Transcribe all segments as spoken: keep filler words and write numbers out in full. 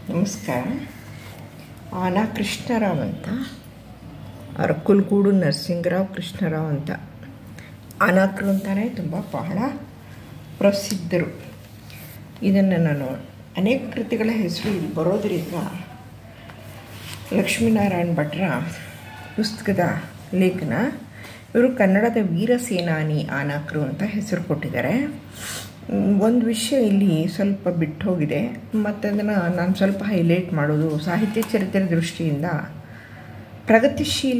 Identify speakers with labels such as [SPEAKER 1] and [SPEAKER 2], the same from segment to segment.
[SPEAKER 1] ನಮಸ್ಕಾರ. ಆನಾ ಕೃಷ್ಣರಾವ್ ಅಂತ, ಅರಕುಲಗೂಡು ನರಸಿಂಗರಾವ್ ಕೃಷ್ಣರಾವ್ ಅಂತ, ಆನಾಕರು ಅಂತಾನೆ ತುಂಬ ಬಹಳ ಪ್ರಸಿದ್ಧರು. ಇದನ್ನು ನಾನು ಅನೇಕ ಕೃತಿಗಳ ಹೆಸರು ಇಲ್ಲಿ ಬರೋದರಿಂದ ಲಕ್ಷ್ಮೀನಾರಾಯಣ ಭಟ್ರ ಪುಸ್ತಕದ ಲೇಖನ. ಇವರು ಕನ್ನಡದ ವೀರ ಸೇನಾನಿ ಆನಾಕರು ಅಂತ ಹೆಸರು ಕೊಟ್ಟಿದ್ದಾರೆ. ಒಂದು ವಿಷಯ ಇಲ್ಲಿ ಸ್ವಲ್ಪ ಬಿಟ್ಟು ಹೋಗಿದೆ, ಮತ್ತು ಅದನ್ನು ನಾನು ಸ್ವಲ್ಪ ಹೈಲೈಟ್ ಮಾಡೋದು ಸಾಹಿತ್ಯ ಚರಿತ್ರೆ ದೃಷ್ಟಿಯಿಂದ ಪ್ರಗತಿಶೀಲ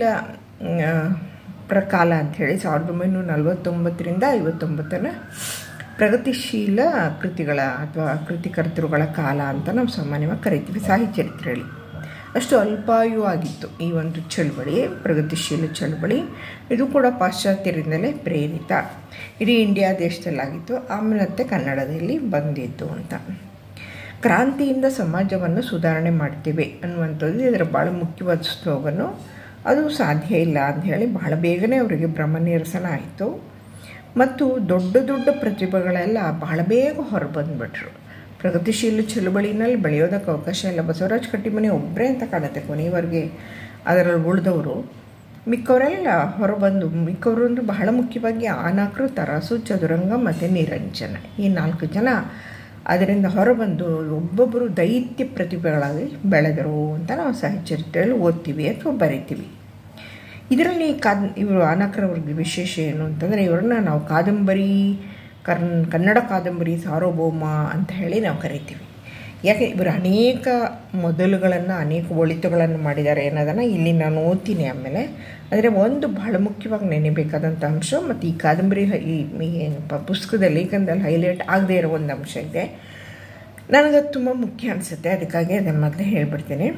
[SPEAKER 1] ಪ್ರಕಾಲ ಅಂಥೇಳಿ ಸಾವಿರದ ಒಂಬೈನೂರ ನಲವತ್ತೊಂಬತ್ತರಿಂದ ಐವತ್ತೊಂಬತ್ತರ ಪ್ರಗತಿಶೀಲ ಕೃತಿಗಳ ಅಥವಾ ಕೃತಿಕರ್ತೃಗಳ ಕಾಲ ಅಂತ ನಾವು ಸಾಮಾನ್ಯವಾಗಿ ಕರಿತೀವಿ ಸಾಹಿತ್ಯ ಚರಿತ್ರೆಯಲ್ಲಿ. ಅಷ್ಟು ಅಲ್ಪಾಯು ಆಗಿತ್ತು ಈ ಒಂದು ಚಳುವಳಿ, ಪ್ರಗತಿಶೀಲ ಚಳುವಳಿ. ಇದು ಕೂಡ ಪಾಶ್ಚಾತ್ಯರಿಂದಲೇ ಪ್ರೇರಿತ, ಇಡೀ ಇಂಡಿಯಾ ದೇಶದಲ್ಲಾಗಿತ್ತು, ಆಮೇಲೆ ಕನ್ನಡದಲ್ಲಿ ಬಂದಿತ್ತು ಅಂತ. ಕ್ರಾಂತಿಯಿಂದ ಸಮಾಜವನ್ನು ಸುಧಾರಣೆ ಮಾಡ್ತೇವೆ ಅನ್ನುವಂಥದ್ದು ಇದರ ಭಾಳ ಮುಖ್ಯವಾದ ಸ್ಲೋಗನ್ನು. ಅದು ಸಾಧ್ಯ ಇಲ್ಲ ಅಂಥೇಳಿ ಬಹಳ ಬೇಗನೆ ಅವರಿಗೆ ಭ್ರಮ ನಿರಸನ ಆಯಿತು, ಮತ್ತು ದೊಡ್ಡ ದೊಡ್ಡ ಪ್ರತಿಭೆಗಳೆಲ್ಲ ಬಹಳ ಬೇಗ ಹೊರಬಂದುಬಿಟ್ರು. ಪ್ರಗತಿಶೀಲ ಚಳುವಳಿನಲ್ಲಿ ಬೆಳೆಯೋದಕ್ಕೆ ಅವಕಾಶ ಇಲ್ಲ. ಬಸವರಾಜ ಕಟ್ಟಿಮನಿ ಒಬ್ಬರೇ ಅಂತ ಕಾಣುತ್ತೆ ಕೊನೆಯವರೆಗೆ ಅದರಲ್ಲಿ ಉಳಿದವರು. ಮಿಕ್ಕವರೆಲ್ಲ ಹೊರಬಂದು, ಮಿಕ್ಕವರು ಅಂದರೆ ಬಹಳ ಮುಖ್ಯವಾಗಿ ಆನಾಕರು, ತರಾಸು, ಚದುರಂಗ ಮತ್ತು ನಿರಂಜನ, ಈ ನಾಲ್ಕು ಜನ ಅದರಿಂದ ಹೊರಬಂದು ಒಬ್ಬೊಬ್ಬರು ದೈತ್ಯ ಪ್ರತಿಭೆಗಳಾಗಿ ಬೆಳೆದರು ಅಂತ ನಾವು ಸಾಹಿತ್ಯ ಚರಿತ್ರೆಯಲ್ಲಿ ಓದ್ತೀವಿ ಅಥವಾ ಬರಿತೀವಿ. ಇದರಲ್ಲಿ ಕಾದ್ ಇವರು ಆನಾಕರವ್ರಿಗೆ ವಿಶೇಷ ಏನು ಅಂತಂದರೆ, ಇವ್ರನ್ನ ನಾವು ಕಾದಂಬರಿ ಕರ್ನ್ ಕನ್ನಡ ಕಾದಂಬರಿ ಸಾರ್ವಭೌಮ ಅಂತ ಹೇಳಿ ನಾವು ಕರಿತೀವಿ. ಯಾಕೆ ಇವರು ಅನೇಕ ಮೊದಲುಗಳನ್ನು, ಅನೇಕ ಒಳಿತುಗಳನ್ನು ಮಾಡಿದ್ದಾರೆ ಅನ್ನೋದನ್ನು ಇಲ್ಲಿ ನಾನು ಓದ್ತೀನಿ ಆಮೇಲೆ. ಆದರೆ ಒಂದು ಬಹಳ ಮುಖ್ಯವಾಗಿ ನೆನೆಬೇಕಾದಂಥ ಅಂಶ, ಮತ್ತು ಈ ಕಾದಂಬರಿ ಈ ಏನಪ್ಪ ಪುಸ್ತಕದ ಲೇಖನದಲ್ಲಿ ಹೈಲೈಟ್ ಆಗದೇ ಇರೋ ಒಂದು ಅಂಶ ಇದೆ, ನನಗದು ತುಂಬ ಮುಖ್ಯ ಅನಿಸುತ್ತೆ. ಅದಕ್ಕಾಗಿ ಅದನ್ನು ಮೊದಲೇ ಹೇಳ್ಬಿಡ್ತೀನಿ.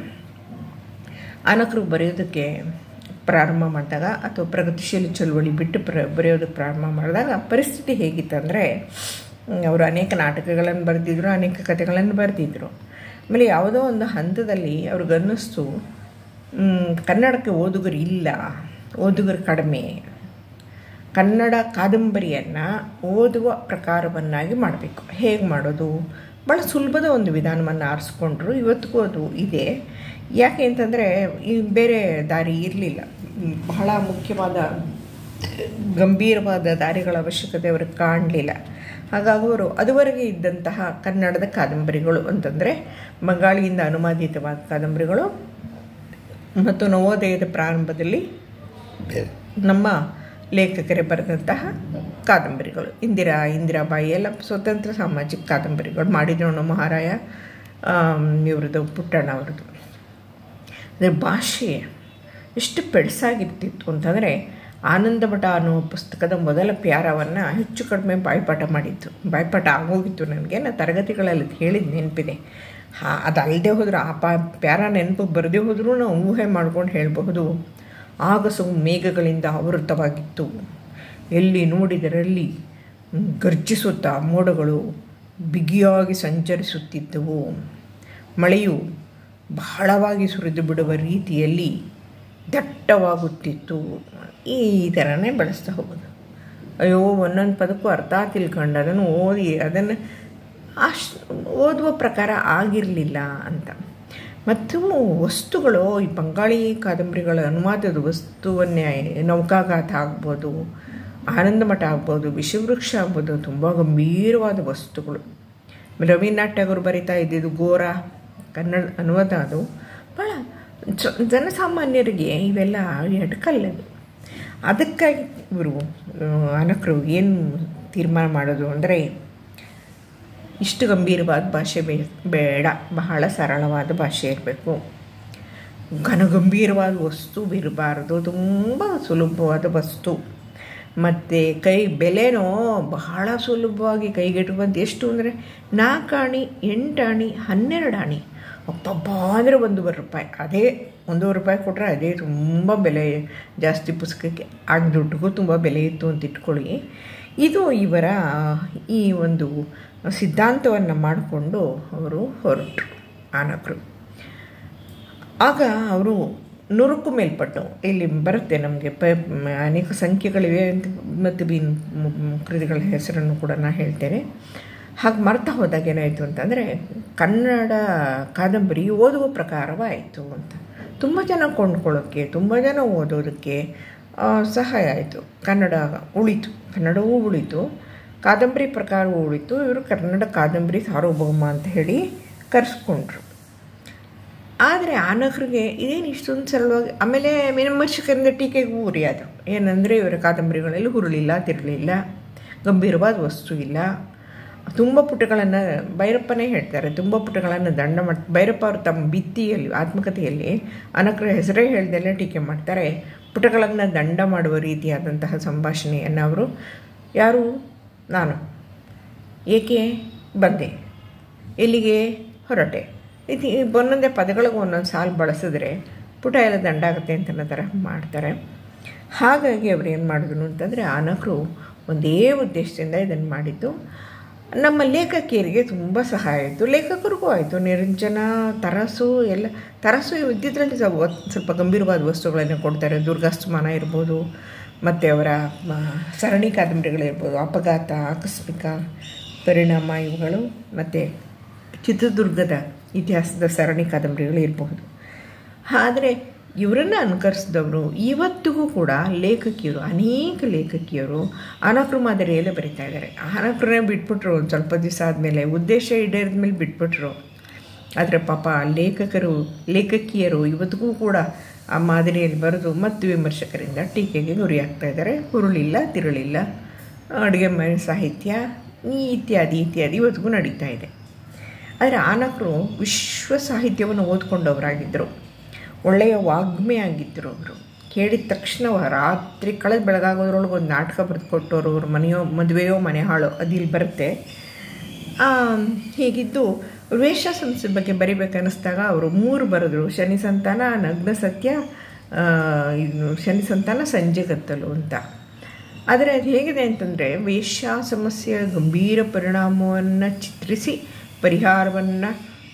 [SPEAKER 1] ಆನಕರು ಬರೆಯೋದಕ್ಕೆ ಪ್ರಾರಂಭ ಮಾಡಿದಾಗ ಅಥವಾ ಪ್ರಗತಿಶೀಲ ಚಳುವಳಿ ಬಿಟ್ಟು ಪ್ರ ಬರೆಯೋದಕ್ಕೆ ಪ್ರಾರಂಭ ಮಾಡಿದಾಗ ಪರಿಸ್ಥಿತಿ ಹೇಗಿತ್ತಂದರೆ, ಅವರು ಅನೇಕ ನಾಟಕಗಳನ್ನು ಬರೆದಿದ್ರು, ಅನೇಕ ಕಥೆಗಳನ್ನು ಬರೆದಿದ್ರು. ಆಮೇಲೆ ಯಾವುದೋ ಒಂದು ಹಂತದಲ್ಲಿ ಅವ್ರಿಗನ್ನಿಸ್ತು ಕನ್ನಡಕ್ಕೆ ಓದುಗರು ಇಲ್ಲ, ಓದುಗರು ಕಡಿಮೆ, ಕನ್ನಡ ಕಾದಂಬರಿಯನ್ನು ಓದುವ ಪ್ರಕಾರವನ್ನಾಗಿ ಮಾಡಬೇಕು. ಹೇಗೆ ಮಾಡೋದು? ಭಾಳ ಸುಲಭದ ಒಂದು ವಿಧಾನವನ್ನು ಆರಿಸ್ಕೊಂಡ್ರು. ಇವತ್ತಿಗೂ ಅದು ಇದೆ. ಯಾಕೆ ಅಂತಂದರೆ ಈ ಬೇರೆ ದಾರಿ ಇರಲಿಲ್ಲ. ಬಹಳ ಮುಖ್ಯವಾದ ಗಂಭೀರವಾದ ದಾರಿಗಳ ಅವಶ್ಯಕತೆ ಅವ್ರಿಗೆ ಕಾಣಲಿಲ್ಲ. ಹಾಗಾಗಿ ಅವರು ಅದುವರೆಗೆ ಇದ್ದಂತಹ ಕನ್ನಡದ ಕಾದಂಬರಿಗಳು ಅಂತಂದರೆ ಬಂಗಾಳಿಯಿಂದ ಅನುವಾದಿತವಾದ ಕಾದಂಬರಿಗಳು ಮತ್ತು ನವೋದಯದ ಪ್ರಾರಂಭದಲ್ಲಿ ನಮ್ಮ ಲೇಖಕರೇ ಬರೆದಂತಹ ಕಾದಂಬರಿಗಳು, ಇಂದಿರಾ ಇಂದಿರಾಬಾಯಿ ಎಲ್ಲ ಸ್ವತಂತ್ರ ಸಾಮಾಜಿಕ ಕಾದಂಬರಿಗಳು, ಮಾಡಿದ್ರೋಣ ಮಹಾರಾಯ ಇವ್ರದ್ದು, ಪುಟ್ಟಣ್ಣ ಅವ್ರದ್ದು. ಅದರ ಭಾಷೆ ಎಷ್ಟು ಪೆಡ್ಸಾಗಿರ್ತಿತ್ತು ಅಂತಂದರೆ, ಆನಂದಮಠ ಅನ್ನೋ ಪುಸ್ತಕದ ಮೊದಲ ಪ್ಯಾರವನ್ನು ಹೆಚ್ಚು ಕಡಿಮೆ ಬಾಯ್ಪಾಠ ಮಾಡಿತ್ತು. ಬಾಯ್ಪಾಠ ಆಗೋಗಿತ್ತು ನನಗೆ, ನಾನು ತರಗತಿಗಳಲ್ಲಿ ಹೇಳಿದ ನೆನಪಿದೆ. ಹಾ, ಅದಲ್ಲದೆ ಹೋದರೂ ಆ ಪಾ ಪ್ಯಾರ ನೆನಪು ಬರದೇ ಹೋದರೂ ನಾವು ಊಹೆ ಮಾಡ್ಕೊಂಡು ಹೇಳಬಹುದು. ಆಗಸವು ಮೇಘಗಳಿಂದ ಆವೃತವಾಗಿತ್ತು, ಎಲ್ಲಿ ನೋಡಿದರಲ್ಲಿ ಗರ್ಜಿಸುತ್ತಾ ಮೋಡಗಳು ಬಿಗಿಯಾಗಿ ಸಂಚರಿಸುತ್ತಿದ್ದವು, ಮಳೆಯು ಬಹಳವಾಗಿ ಸುರಿದು ಬಿಡುವ ರೀತಿಯಲ್ಲಿ ದಟ್ಟವಾಗುತ್ತಿತ್ತು. ಈ ಥರನೇ ಬಳಸ್ತಾ ಹೋಗೋದು. ಅಯ್ಯೋ, ಒಂದೊಂದು ಪದಕ್ಕೂ ಅರ್ಥ ತಿಳ್ಕೊಂಡು ಅದನ್ನು ಓದಿ ಅದನ್ನು ಅಷ್ಟು ಓದುವ ಪ್ರಕಾರ ಆಗಿರಲಿಲ್ಲ ಅಂತ. ಮತ್ತು ವಸ್ತುಗಳು, ಈ ಬಂಗಾಳಿ ಕಾದಂಬರಿಗಳ ಅನುವಾದದ ವಸ್ತುವನ್ನೇ ನೌಕಾಗಾಥ ಆಗ್ಬೋದು, ಆನಂದಮಠ ಆಗ್ಬೋದು, ವಿಷವೃಕ್ಷ ಆಗ್ಬೋದು, ತುಂಬ ಗಂಭೀರವಾದ ವಸ್ತುಗಳು. ರವೀಂದ್ರನಾಥ್ ಟ್ಯಾಗೋರ್ ಬರಿತಾ ಇದ್ದಿದ್ದು ಗೋರ ಕನ್ನಡ ಅನುವಾದ, ಅದು ಭಾಳ ಜನಸಾಮಾನ್ಯರಿಗೆ ಇವೆಲ್ಲ ಎಡ್ಕಲ್ಲದು. ಅದಕ್ಕಾಗಿ ಇವರು ಆನಕರು ಏನು ತೀರ್ಮಾನ ಮಾಡೋದು ಅಂದರೆ, ಇಷ್ಟು ಗಂಭೀರವಾದ ಭಾಷೆ ಬೇ ಬೇಡ ಬಹಳ ಸರಳವಾದ ಭಾಷೆ ಇರಬೇಕು, ಘನಗಂಭೀರವಾದ ವಸ್ತು ಇರಬಾರ್ದು, ತುಂಬ ಸುಲಭವಾದ ವಸ್ತು, ಮತ್ತು ಕೈ ಬೆಲೆನೋ ಬಹಳ ಸುಲಭವಾಗಿ ಕೈಗೆಟುಕುವಂಥ. ಎಷ್ಟು ಅಂದರೆ ನಾಲ್ಕಾಣಿ, ಎಂಟಾಣಿ, ಹನ್ನೆರಡು ಆಣಿ, ಅಪ್ಪಬ್ಬ ಅಂದರೆ ಒಂದೂವರೆ ರೂಪಾಯಿ. ಅದೇ ಒಂದೂವರೆ ರೂಪಾಯಿ ಕೊಟ್ಟರೆ ಅದೇ ತುಂಬ ಬೆಲೆ ಜಾಸ್ತಿ ಪುಸ್ತಕಕ್ಕೆ. ಆಗ ದುಡ್ಡಿಗೂ ತುಂಬ ಬೆಲೆ ಇತ್ತು ಅಂತ ಇಟ್ಕೊಳ್ಳಿ. ಇದು ಇವರ ಈ ಒಂದು ಸಿದ್ಧಾಂತವನ್ನು ಮಾಡಿಕೊಂಡು ಅವರು ಹೊರಟರು ಆನಕರು. ಆಗ ಅವರು ನುರುಕು ಮೇಲ್ಪಟ್ಟು, ಇಲ್ಲಿ ಬರುತ್ತೆ ನಮಗೆ ಪ ಅನೇಕ ಸಂಖ್ಯೆಗಳಿವೆ ಅಂತ, ಮತ್ತು ಬೀನ್ ಕೃತಿಗಳ ಹೆಸರನ್ನು ಕೂಡ ನಾನು ಹೇಳ್ತೇನೆ. ಹಾಗೆ ಮರ್ತಾ ಹೋದಾಗ ಏನಾಯಿತು ಅಂತಂದರೆ ಕನ್ನಡ ಕಾದಂಬರಿ ಓದುವ ಪ್ರಕಾರವಾಯಿತು ಅಂತ. ತುಂಬ ಜನ ಕೊಂಡ್ಕೊಳ್ಳೋಕ್ಕೆ, ತುಂಬ ಜನ ಓದೋದಕ್ಕೆ ಸಹಾಯ ಆಯಿತು. ಕನ್ನಡ ಉಳಿತು, ಕನ್ನಡವೂ ಉಳಿತು, ಕಾದಂಬರಿ ಪ್ರಕಾರವೂ ಉಳಿತು. ಇವರು ಕನ್ನಡ ಕಾದಂಬರಿ ಸಾರ್ವಭೌಮ ಅಂತ ಹೇಳಿ ಕರೆಸ್ಕೊಂಡ್ರು. ಆದರೆ ಆನಕರಿಗೆ ಇದೇನು ಇಷ್ಟೊಂದು ಸರಳವಾಗಿ, ಆಮೇಲೆ ವಿಮರ್ಶಕರಿಂದ ಟೀಕೆಗೂ ಗುರಿಯಾದರು. ಏನಂದರೆ ಇವರ ಕಾದಂಬರಿಗಳಲ್ಲಿ ಹುರುಳಿಲ್ಲ, ತಿರುಳಿಲ್ಲ, ಗಂಭೀರವಾದ ವಸ್ತು ಇಲ್ಲ, ತುಂಬ ಪುಟಗಳನ್ನು, ಭೈರಪ್ಪನೇ ಹೇಳ್ತಾರೆ, ತುಂಬ ಪುಟಗಳನ್ನು ದಂಡ ಮಾಡಿ, ಭೈರಪ್ಪ ಅವರು ತಮ್ಮ ಭಿತ್ತಿಯಲ್ಲಿ ಆತ್ಮಕಥೆಯಲ್ಲಿ ಆನಕರ ಹೆಸರೇ ಹೇಳ್ದಲ್ಲೇ ಟೀಕೆ ಮಾಡ್ತಾರೆ. ಪುಟಗಳನ್ನು ದಂಡ ಮಾಡುವ ರೀತಿಯಾದಂತಹ ಸಂಭಾಷಣೆಯನ್ನು ಅವರು, ಯಾರು, ನಾನು ಏಕೆ ಬಂದೆ, ಎಲ್ಲಿಗೆ ಹೊರಟೆ, ಇದು ಒಂದೊಂದೇ ಪದಗಳಿಗೂ ಒಂದೊಂದು ಸಾಲು ಬಳಸಿದ್ರೆ ಪುಟ ಎಲ್ಲ ದಂಡ ಆಗುತ್ತೆ ಅಂತ ಅನ್ನೋ ಥರ ಮಾಡ್ತಾರೆ. ಹಾಗಾಗಿ ಅವರು ಏನು ಮಾಡಿದ್ರು ಅಂತಂದರೆ ಆನಕರು ಒಂದೇ ಉದ್ದೇಶದಿಂದ ಇದನ್ನು ಮಾಡಿದ್ದು. ನಮ್ಮ ಲೇಖಕಿಯರಿಗೆ ತುಂಬ ಸಹಾಯ ಆಯಿತು, ಲೇಖಕರಿಗೂ ಆಯಿತು. ನಿರಂಜನ, ತರಾಸು ಎಲ್ಲ, ತರಾಸು ಇದ್ದಿದ್ರಲ್ಲಿ ಸ್ವಲ್ಪ ಗಂಭೀರವಾದ ವಸ್ತುಗಳನ್ನು ಕೊಡ್ತಾರೆ. ದುರ್ಗಾಸ್ತಮಾನ ಇರ್ಬೋದು, ಮತ್ತು ಅವರ ಸರಣಿ ಕಾದಂಬರಿಗಳಿರ್ಬೋದು, ಅಪಘಾತ, ಆಕಸ್ಮಿಕ ಪರಿಣಾಮ ಇವುಗಳು, ಮತ್ತು ಚಿತ್ರದುರ್ಗದ ಇತಿಹಾಸದ ಸರಣಿ ಕಾದಂಬರಿಗಳು ಇರಬಹುದು. ಆದರೆ ಇವರನ್ನು ಅನುಕರಿಸಿದವರು ಇವತ್ತಿಗೂ ಕೂಡ ಲೇಖಕಿಯರು, ಅನೇಕ ಲೇಖಕಿಯರು ಆನಕರು ಮಾದರಿಯಲ್ಲೇ ಬರೀತಾ ಇದ್ದಾರೆ. ಆನಕರನ್ನೇ ಬಿಟ್ಬಿಟ್ರು ಒಂದು ಸ್ವಲ್ಪ ದಿವಸ ಆದಮೇಲೆ, ಉದ್ದೇಶ ಈಡೇರಿದ ಮೇಲೆ ಬಿಟ್ಬಿಟ್ರು. ಆದರೆ ಪಾಪ ಲೇಖಕರು, ಲೇಖಕಿಯರು ಇವತ್ತಿಗೂ ಕೂಡ ಆ ಮಾದರಿಯಲ್ಲಿ ಬರೆದು ಮತ್ತು ವಿಮರ್ಶಕರಿಂದ ಟೀಕೆಗೆ ಗುರಿಯಾಗ್ತಾ ಇದ್ದಾರೆ. ಹುರುಳಿಲ್ಲ, ತಿರುಳಿಲ್ಲ, ಅಡುಗೆ ಮನೆ ಸಾಹಿತ್ಯ ಇತ್ಯಾದಿ ಇತ್ಯಾದಿ ಇವತ್ತಿಗೂ ನಡೀತಾ ಇದೆ. ಆದರೆ ಆನಕರು ವಿಶ್ವ ಸಾಹಿತ್ಯವನ್ನು ಓದ್ಕೊಂಡವರಾಗಿದ್ದರು, ಒಳ್ಳೆಯ ವಾಗ್ಮಿ ಆಗಿದ್ದರು. ಅವರು ಕೇಳಿದ ತಕ್ಷಣ ರಾತ್ರಿ ಕಳೆದ ಬೆಳಗಾಗೋದ್ರೊಳಗೆ ಒಂದು ನಾಟಕ ಬರೆದು ಕೊಟ್ಟವರು. ಅವ್ರ ಮನೆಯೋ ಮದುವೆಯೋ ಮನೆ ಹಾಳೋ ಅದು ಇಲ್ಲಿ ಬರುತ್ತೆ. ಹೀಗಿದ್ದು ವೇಷ ಸಂಸ್ಥೆ ಬಗ್ಗೆ ಬರಿಬೇಕನ್ನಿಸ್ದಾಗ ಅವರು ಮೂರು ಬರೆದ್ರು: ಶನಿ ಸಂತಾನ, ನಗ್ನ ಸತ್ಯ, ಇದು ಶನಿ ಸಂತಾನ, ಸಂಜೆ ಕತ್ತಲು ಅಂತ. ಆದರೆ ಅದು ಹೇಗಿದೆ ಅಂತಂದರೆ, ವೇಶ್ಯ ಸಮಸ್ಯೆಯ ಗಂಭೀರ ಪರಿಣಾಮವನ್ನು ಚಿತ್ರಿಸಿ ಪರಿಹಾರವನ್ನು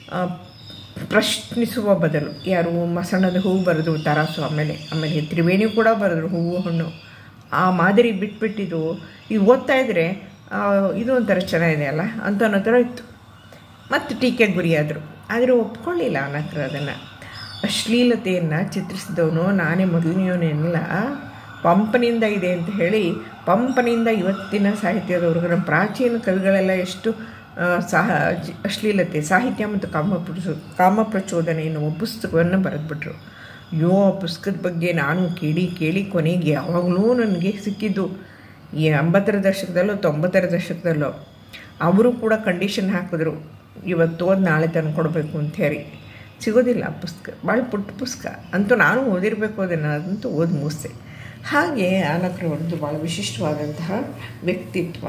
[SPEAKER 1] ಪ್ರಶ್ನಿಸುವ ಬದಲು, ಯಾರು ಮಸಣದ ಹೂವು ಬರೆದ್ರು ತರಾಸು, ಆಮೇಲೆ ಆಮೇಲೆ ತ್ರಿವೇಣಿ ಕೂಡ ಬರೆದ್ರು ಹೂವು ಹಣ್ಣು, ಆ ಮಾದರಿ ಬಿಟ್ಬಿಟ್ಟಿದ್ದು ಇದು ಓದ್ತಾ ಇದ್ದರೆ ಇದು ಒಂಥರ ಚೆನ್ನಾಗಿದೆ ಅಲ್ಲ ಅಂತ ಅನ್ನೋ ಥರ ಇತ್ತು. ಮತ್ತು ಟೀಕೆಗೆ ಗುರಿಯಾದರು. ಆದರೆ ಒಪ್ಕೊಳ್ಳಿಲ್ಲ ಆನಕರು ಅದನ್ನು. ಅಶ್ಲೀಲತೆಯನ್ನು ಚಿತ್ರಿಸಿದವನು ನಾನೇ ಮೊದಲನೆಯವನೆಲ್ಲ, ಪಂಪನಿಂದ ಇದೆ ಅಂತ ಹೇಳಿ ಪಂಪನಿಂದ ಇವತ್ತಿನ ಸಾಹಿತ್ಯದವ್ರಿಗೆ, ನಮ್ಮ ಪ್ರಾಚೀನ ಕವಿಗಳೆಲ್ಲ ಎಷ್ಟು ಸಹ ಅಶ್ಲೀಲತೆ, ಸಾಹಿತ್ಯ ಮತ್ತು ಕಾಮ ಪ್ರಚೋ ಕಾಮ ಪ್ರಚೋದನೆ ಎನ್ನುವ ಪುಸ್ತಕವನ್ನು ಬರೆದ್ಬಿಟ್ರು. ಅಯ್ಯೋ, ಆ ಪುಸ್ತಕದ ಬಗ್ಗೆ ನಾನು ಕೇಳಿ ಕೇಳಿ ಕೊನೆಗೆ ಯಾವಾಗಲೂ ನನಗೆ ಸಿಕ್ಕಿದ್ದು ಈ ಎಂಬತ್ತರ ದಶಕದಲ್ಲೋ ತೊಂಬತ್ತರ ದಶಕದಲ್ಲೋ ಅವರು ಕೂಡ ಕಂಡೀಷನ್ ಹಾಕಿದ್ರು, ಇವತ್ತು ಓದಿ ನಾಳೆ ತಂದು ಕೊಡಬೇಕು ಅಂತ ಹೇಳಿ. ಸಿಗೋದಿಲ್ಲ ಆ ಪುಸ್ತಕ, ಭಾಳ ಪುಟ್ಟ ಪುಸ್ತಕ ಅಂತೂ ನಾನು ಓದಿರಬೇಕು ಅದನ್ನು, ಅದಂತೂ ಓದಿ ಮುಗಿಸ್ದೆ. ಹಾಗೆ ಆನಕರು ಅವ್ರದ್ದು ಭಾಳ ವಿಶಿಷ್ಟವಾದಂತಹ ವ್ಯಕ್ತಿತ್ವ.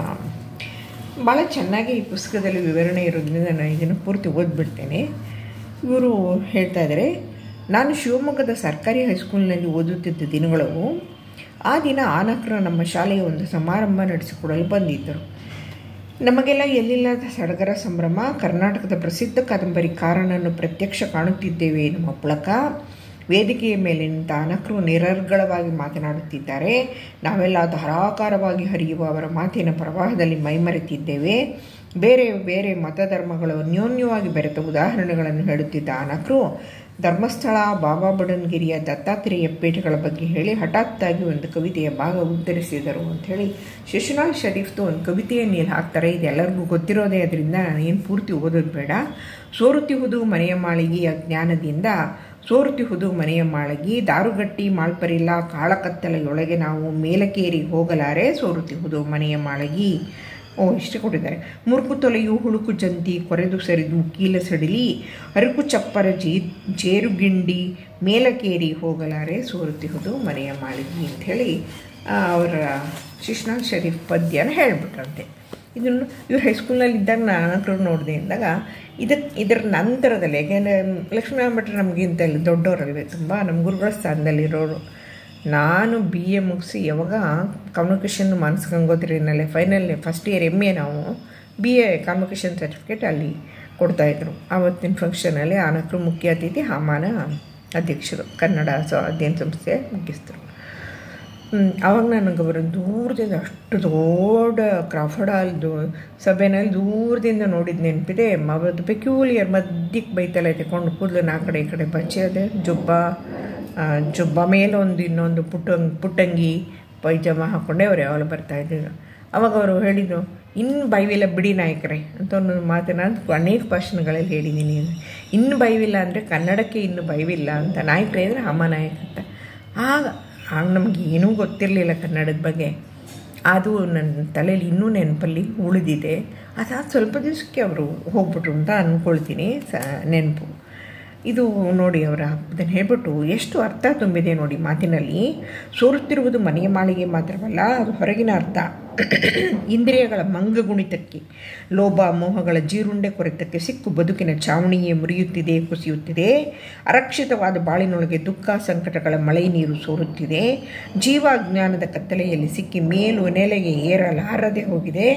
[SPEAKER 1] ಭಾಳ ಚೆನ್ನಾಗಿ ಈ ಪುಸ್ತಕದಲ್ಲಿ ವಿವರಣೆ ಇರೋದ್ರಿಂದ ನಾನು ಇದನ್ನು ಪೂರ್ತಿ ಓದ್ಬಿಡ್ತೇನೆ. ಇವರು ಹೇಳ್ತಾ ಇದ್ದಾರೆ, ನಾನು ಶಿವಮೊಗ್ಗದ ಸರ್ಕಾರಿ ಹೈಸ್ಕೂಲ್ನಲ್ಲಿ ಓದುತ್ತಿದ್ದ ದಿನಗಳು. ಆ ದಿನ ಆನಕರು ನಮ್ಮ ಶಾಲೆಯ ಒಂದು ಸಮಾರಂಭ ನಡೆಸಿಕೊಡಲು ಬಂದಿದ್ದರು. ನಮಗೆಲ್ಲ ಎಲ್ಲಿಲ್ಲದ ಸಡಗರ ಸಂಭ್ರಮ. ಕರ್ನಾಟಕದ ಪ್ರಸಿದ್ಧ ಕಾದಂಬರಿಕಾರನನ್ನು ಪ್ರತ್ಯಕ್ಷ ಕಾಣುತ್ತಿದ್ದೇವೆ ಎನ್ನುವ ಪುಳಕ. ವೇದಿಕೆಯ ಮೇಲೆ ನಿಂತ ಆನಕರು ನಿರರ್ಗಳವಾಗಿ ಮಾತನಾಡುತ್ತಿದ್ದಾರೆ. ನಾವೆಲ್ಲ ಧಾರಾಕಾರವಾಗಿ ಹರಿಯುವ ಅವರ ಮಾತಿನ ಪ್ರವಾಹದಲ್ಲಿ ಮೈಮರೆತಿದ್ದೇವೆ. ಬೇರೆ ಬೇರೆ ಮತಧರ್ಮಗಳು ಅನ್ಯೋನ್ಯವಾಗಿ ಬೆರೆತ ಉದಾಹರಣೆಗಳನ್ನು ಹೇಳುತ್ತಿದ್ದ ಆನಕರು ಧರ್ಮಸ್ಥಳ, ಬಾಬಾ ಬುಡನ್ಗಿರಿಯ ದತ್ತಾತ್ರೇಯ ಪೀಠಗಳ ಬಗ್ಗೆ ಹೇಳಿ ಹಠಾತ್ತಾಗಿ ಒಂದು ಕವಿತೆಯ ಭಾಗ ಉದ್ಧರಿಸಿದರು ಅಂಥೇಳಿ ಶಿಶುನಾಳ್ ಶರೀಫ್ದು ಒಂದು ಕವಿತೆಯನ್ನು ಇಲ್ಲಿ ಹಾಕ್ತಾರೆ. ಇದು ಎಲ್ಲರಿಗೂ ಗೊತ್ತಿರೋದೇ, ಅದರಿಂದ ನಾನೇನು ಪೂರ್ತಿ ಓದೋದು ಬೇಡ. ಸೋರುತಿಹುದು ಮನೆಯ ಮಾಳಿಗೆ ಅಜ್ಞಾನದಿಂದ, ಸೋರುತಿಹುದು ಮನೆಯ ಮಾಳಗಿ, ದಾರುಗಟ್ಟಿ ಮಾಳ್ಪರಿಲ್ಲ ಕಾಳಕತ್ತಲೆಯೊಳಗೆ ನಾವು ಮೇಲಕೇರಿ ಹೋಗಲಾರೆ, ಸೋರುತಿಹುದು ಮನೆಯ ಮಾಳಗಿ. ಓ, ಇಷ್ಟೇ ಕೊಟ್ಟಿದ್ದಾರೆ. ಮುರುಕು ತೊಲೆಯು ಹುಳುಕು ಜಂತಿ ಕೊರೆದು ಸರಿದು ಕೀಲ ಸಡಿಲಿ, ಅರುಕು ಚಪ್ಪರ ಜೇ ಜೇರುಗಿಂಡಿ ಮೇಲಕೇರಿ ಹೋಗಲಾರೆ, ಸೋರುತಿಹುದು ಮನೆಯ ಮಾಳಿಗೆ ಅಂಥೇಳಿ ಅವರ ಶಿಶುನಾಳ್ ಶರೀಫ್ ಪದ್ಯನ ಹೇಳಿಬಿಟ್ರಂತೆ. ಇದನ್ನು ಇವ್ರು ಹೈಸ್ಕೂಲ್ನಲ್ಲಿ ಇದ್ದಾಗ ನಾನು ನೋಡಿದೆ ಅಂದಾಗ ಇದಕ್ಕೆ ಇದರ ನಂತರದಲ್ಲಿ, ಯಾಕೆಂದರೆ ಲಕ್ಷ್ಮೀನಾರಾಯಣ ಭಟ್ರು ನಮಗಿಂತ ಇಲ್ಲಿ ದೊಡ್ಡವರಲ್ವೇ, ತುಂಬ ನಮ್ಮ ಗುರುಗಳ ಸ್ಥಾನದಲ್ಲಿರೋರು. ನಾನು ಬಿ ಎ ಮುಗಿಸಿ ಯಾವಾಗ ಕಮ್ಯುನಿಕೇಷನ್ ಮಾನಸ ಗಂಗೋತ್ರಿನಲ್ಲೇ final first year M A, ನಾವು ಬಿ ಎ ಕಮ್ಯುನಿಕೇಷನ್ ಸರ್ಟಿಫಿಕೇಟ್ ಅಲ್ಲಿ ಕೊಡ್ತಾಯಿದ್ರು. ಆವತ್ತಿನ ಫಂಕ್ಷನಲ್ಲಿ ಆನಕರು ಮುಖ್ಯ ಅತಿಥಿ, ಹಾಮಾನ ಅಧ್ಯಕ್ಷರು, ಕನ್ನಡ ಸ ಅಧ್ಯಯನ ಸಂಸ್ಥೆ ಮುಖ್ಯಸ್ಥರು. ಆವಾಗ ನನಗೆ ಅವರು ದೂರದಿಂದ ಅಷ್ಟು ದೊಡ್ಡ ಕ್ರಾಫರ್ಡ್ ಹಾಲ್ದು ಸಭೆನಲ್ಲಿ ದೂರದಿಂದ ನೋಡಿದ ನೆನಪಿದೆ. ಅವರದ್ದು ಪೆಕ್ಯೂಲಿಯರ್ ಮಧ್ಯಕ್ಕೆ ಬೈತಲ್ಲ ತೆಕೊಂಡು ಕೂದಲು ನಾ ಕಡೆ ಈ ಕಡೆ ಬಚ್ಚದೆ, ಜುಬ್ಬ ಜುಬ್ಬ ಮೇಲೊಂದು ಇನ್ನೊಂದು ಪುಟ್ಟಂಗ್ ಪುಟ್ಟಂಗಿ ಪೈಜಾಮ ಹಾಕ್ಕೊಂಡೆ ಅವ್ರು ಯಾವಾಗ ಬರ್ತಾಯಿದ್ರು. ಅವಾಗ ಅವರು ಹೇಳಿದ್ದು, ಇನ್ನು ಬೈವಿಲ್ಲ ಬಿಡಿ ನಾಯಕರೇ ಅಂತ ಒಂದು ಮಾತನ್ನ ಅನೇಕ ಭಾಷಣಗಳಲ್ಲಿ ಹೇಳಿದ್ದೀನಿ. ಇನ್ನು ಬೈವಿಲ್ಲ ಅಂದರೆ ಕನ್ನಡಕ್ಕೆ ಇನ್ನು ಬೈವಿಲ್ಲ ಅಂತ, ನಾಯಕರೇ ಅಂದರೆ ಅಮ್ಮ ನಾಯಕ ಅಂತ. ಆಗ ಆಗ ನಮ್ಗೆ ಏನೂ ಗೊತ್ತಿರಲಿಲ್ಲ ಕನ್ನಡದ ಬಗ್ಗೆ. ಅದು ನನ್ನ ತಲೆಯಲ್ಲಿ ಇನ್ನೂ ನೆನಪಲ್ಲಿ ಉಳಿದಿದೆ. ಅದಾದ ಸ್ವಲ್ಪ ದಿವಸಕ್ಕೆ ಅವರು ಹೋಗ್ಬಿಟ್ರು ಅಂತ ಅಂದ್ಕೊಳ್ತೀನಿ. ಸ ನೆನಪು ಇದು ನೋಡಿ, ಅವರ ಅದನ್ನು ಹೇಳ್ಬಿಟ್ಟು ಎಷ್ಟು ಅರ್ಥ ತುಂಬಿದೆ ನೋಡಿ ಮಾತಿನಲ್ಲಿ. ಸೋರುತ್ತಿರುವುದು ಮನೆಯ ಮಾಳಿಗೆ ಮಾತ್ರವಲ್ಲ, ಅದು ಹೊರಗಿನ ಅರ್ಥ. ಇಂದ್ರಿಯಗಳ ಮಂಗಗುಣಿತಕ್ಕೆ, ಲೋಭ ಮೋಹಗಳ ಜೀರುಂಡೆ ಕೊರೆತಕ್ಕೆ ಸಿಕ್ಕು ಬದುಕಿನ ಚಾವಣಿಯೇ ಮುರಿಯುತ್ತಿದೆ, ಕುಸಿಯುತ್ತಿದೆ. ಅರಕ್ಷಿತವಾದ ಬಾಳಿನೊಳಗೆ ದುಃಖ ಸಂಕಟಗಳ ಮಳೆ ನೀರು ಸೋರುತ್ತಿದೆ. ಜೀವಾಜ್ಞಾನದ ಕತ್ತಲೆಯಲ್ಲಿ ಸಿಕ್ಕಿ ಮೇಲು ನೆಲೆಗೆ ಏರಲಾರದೆ ಹೋಗಿದೆ.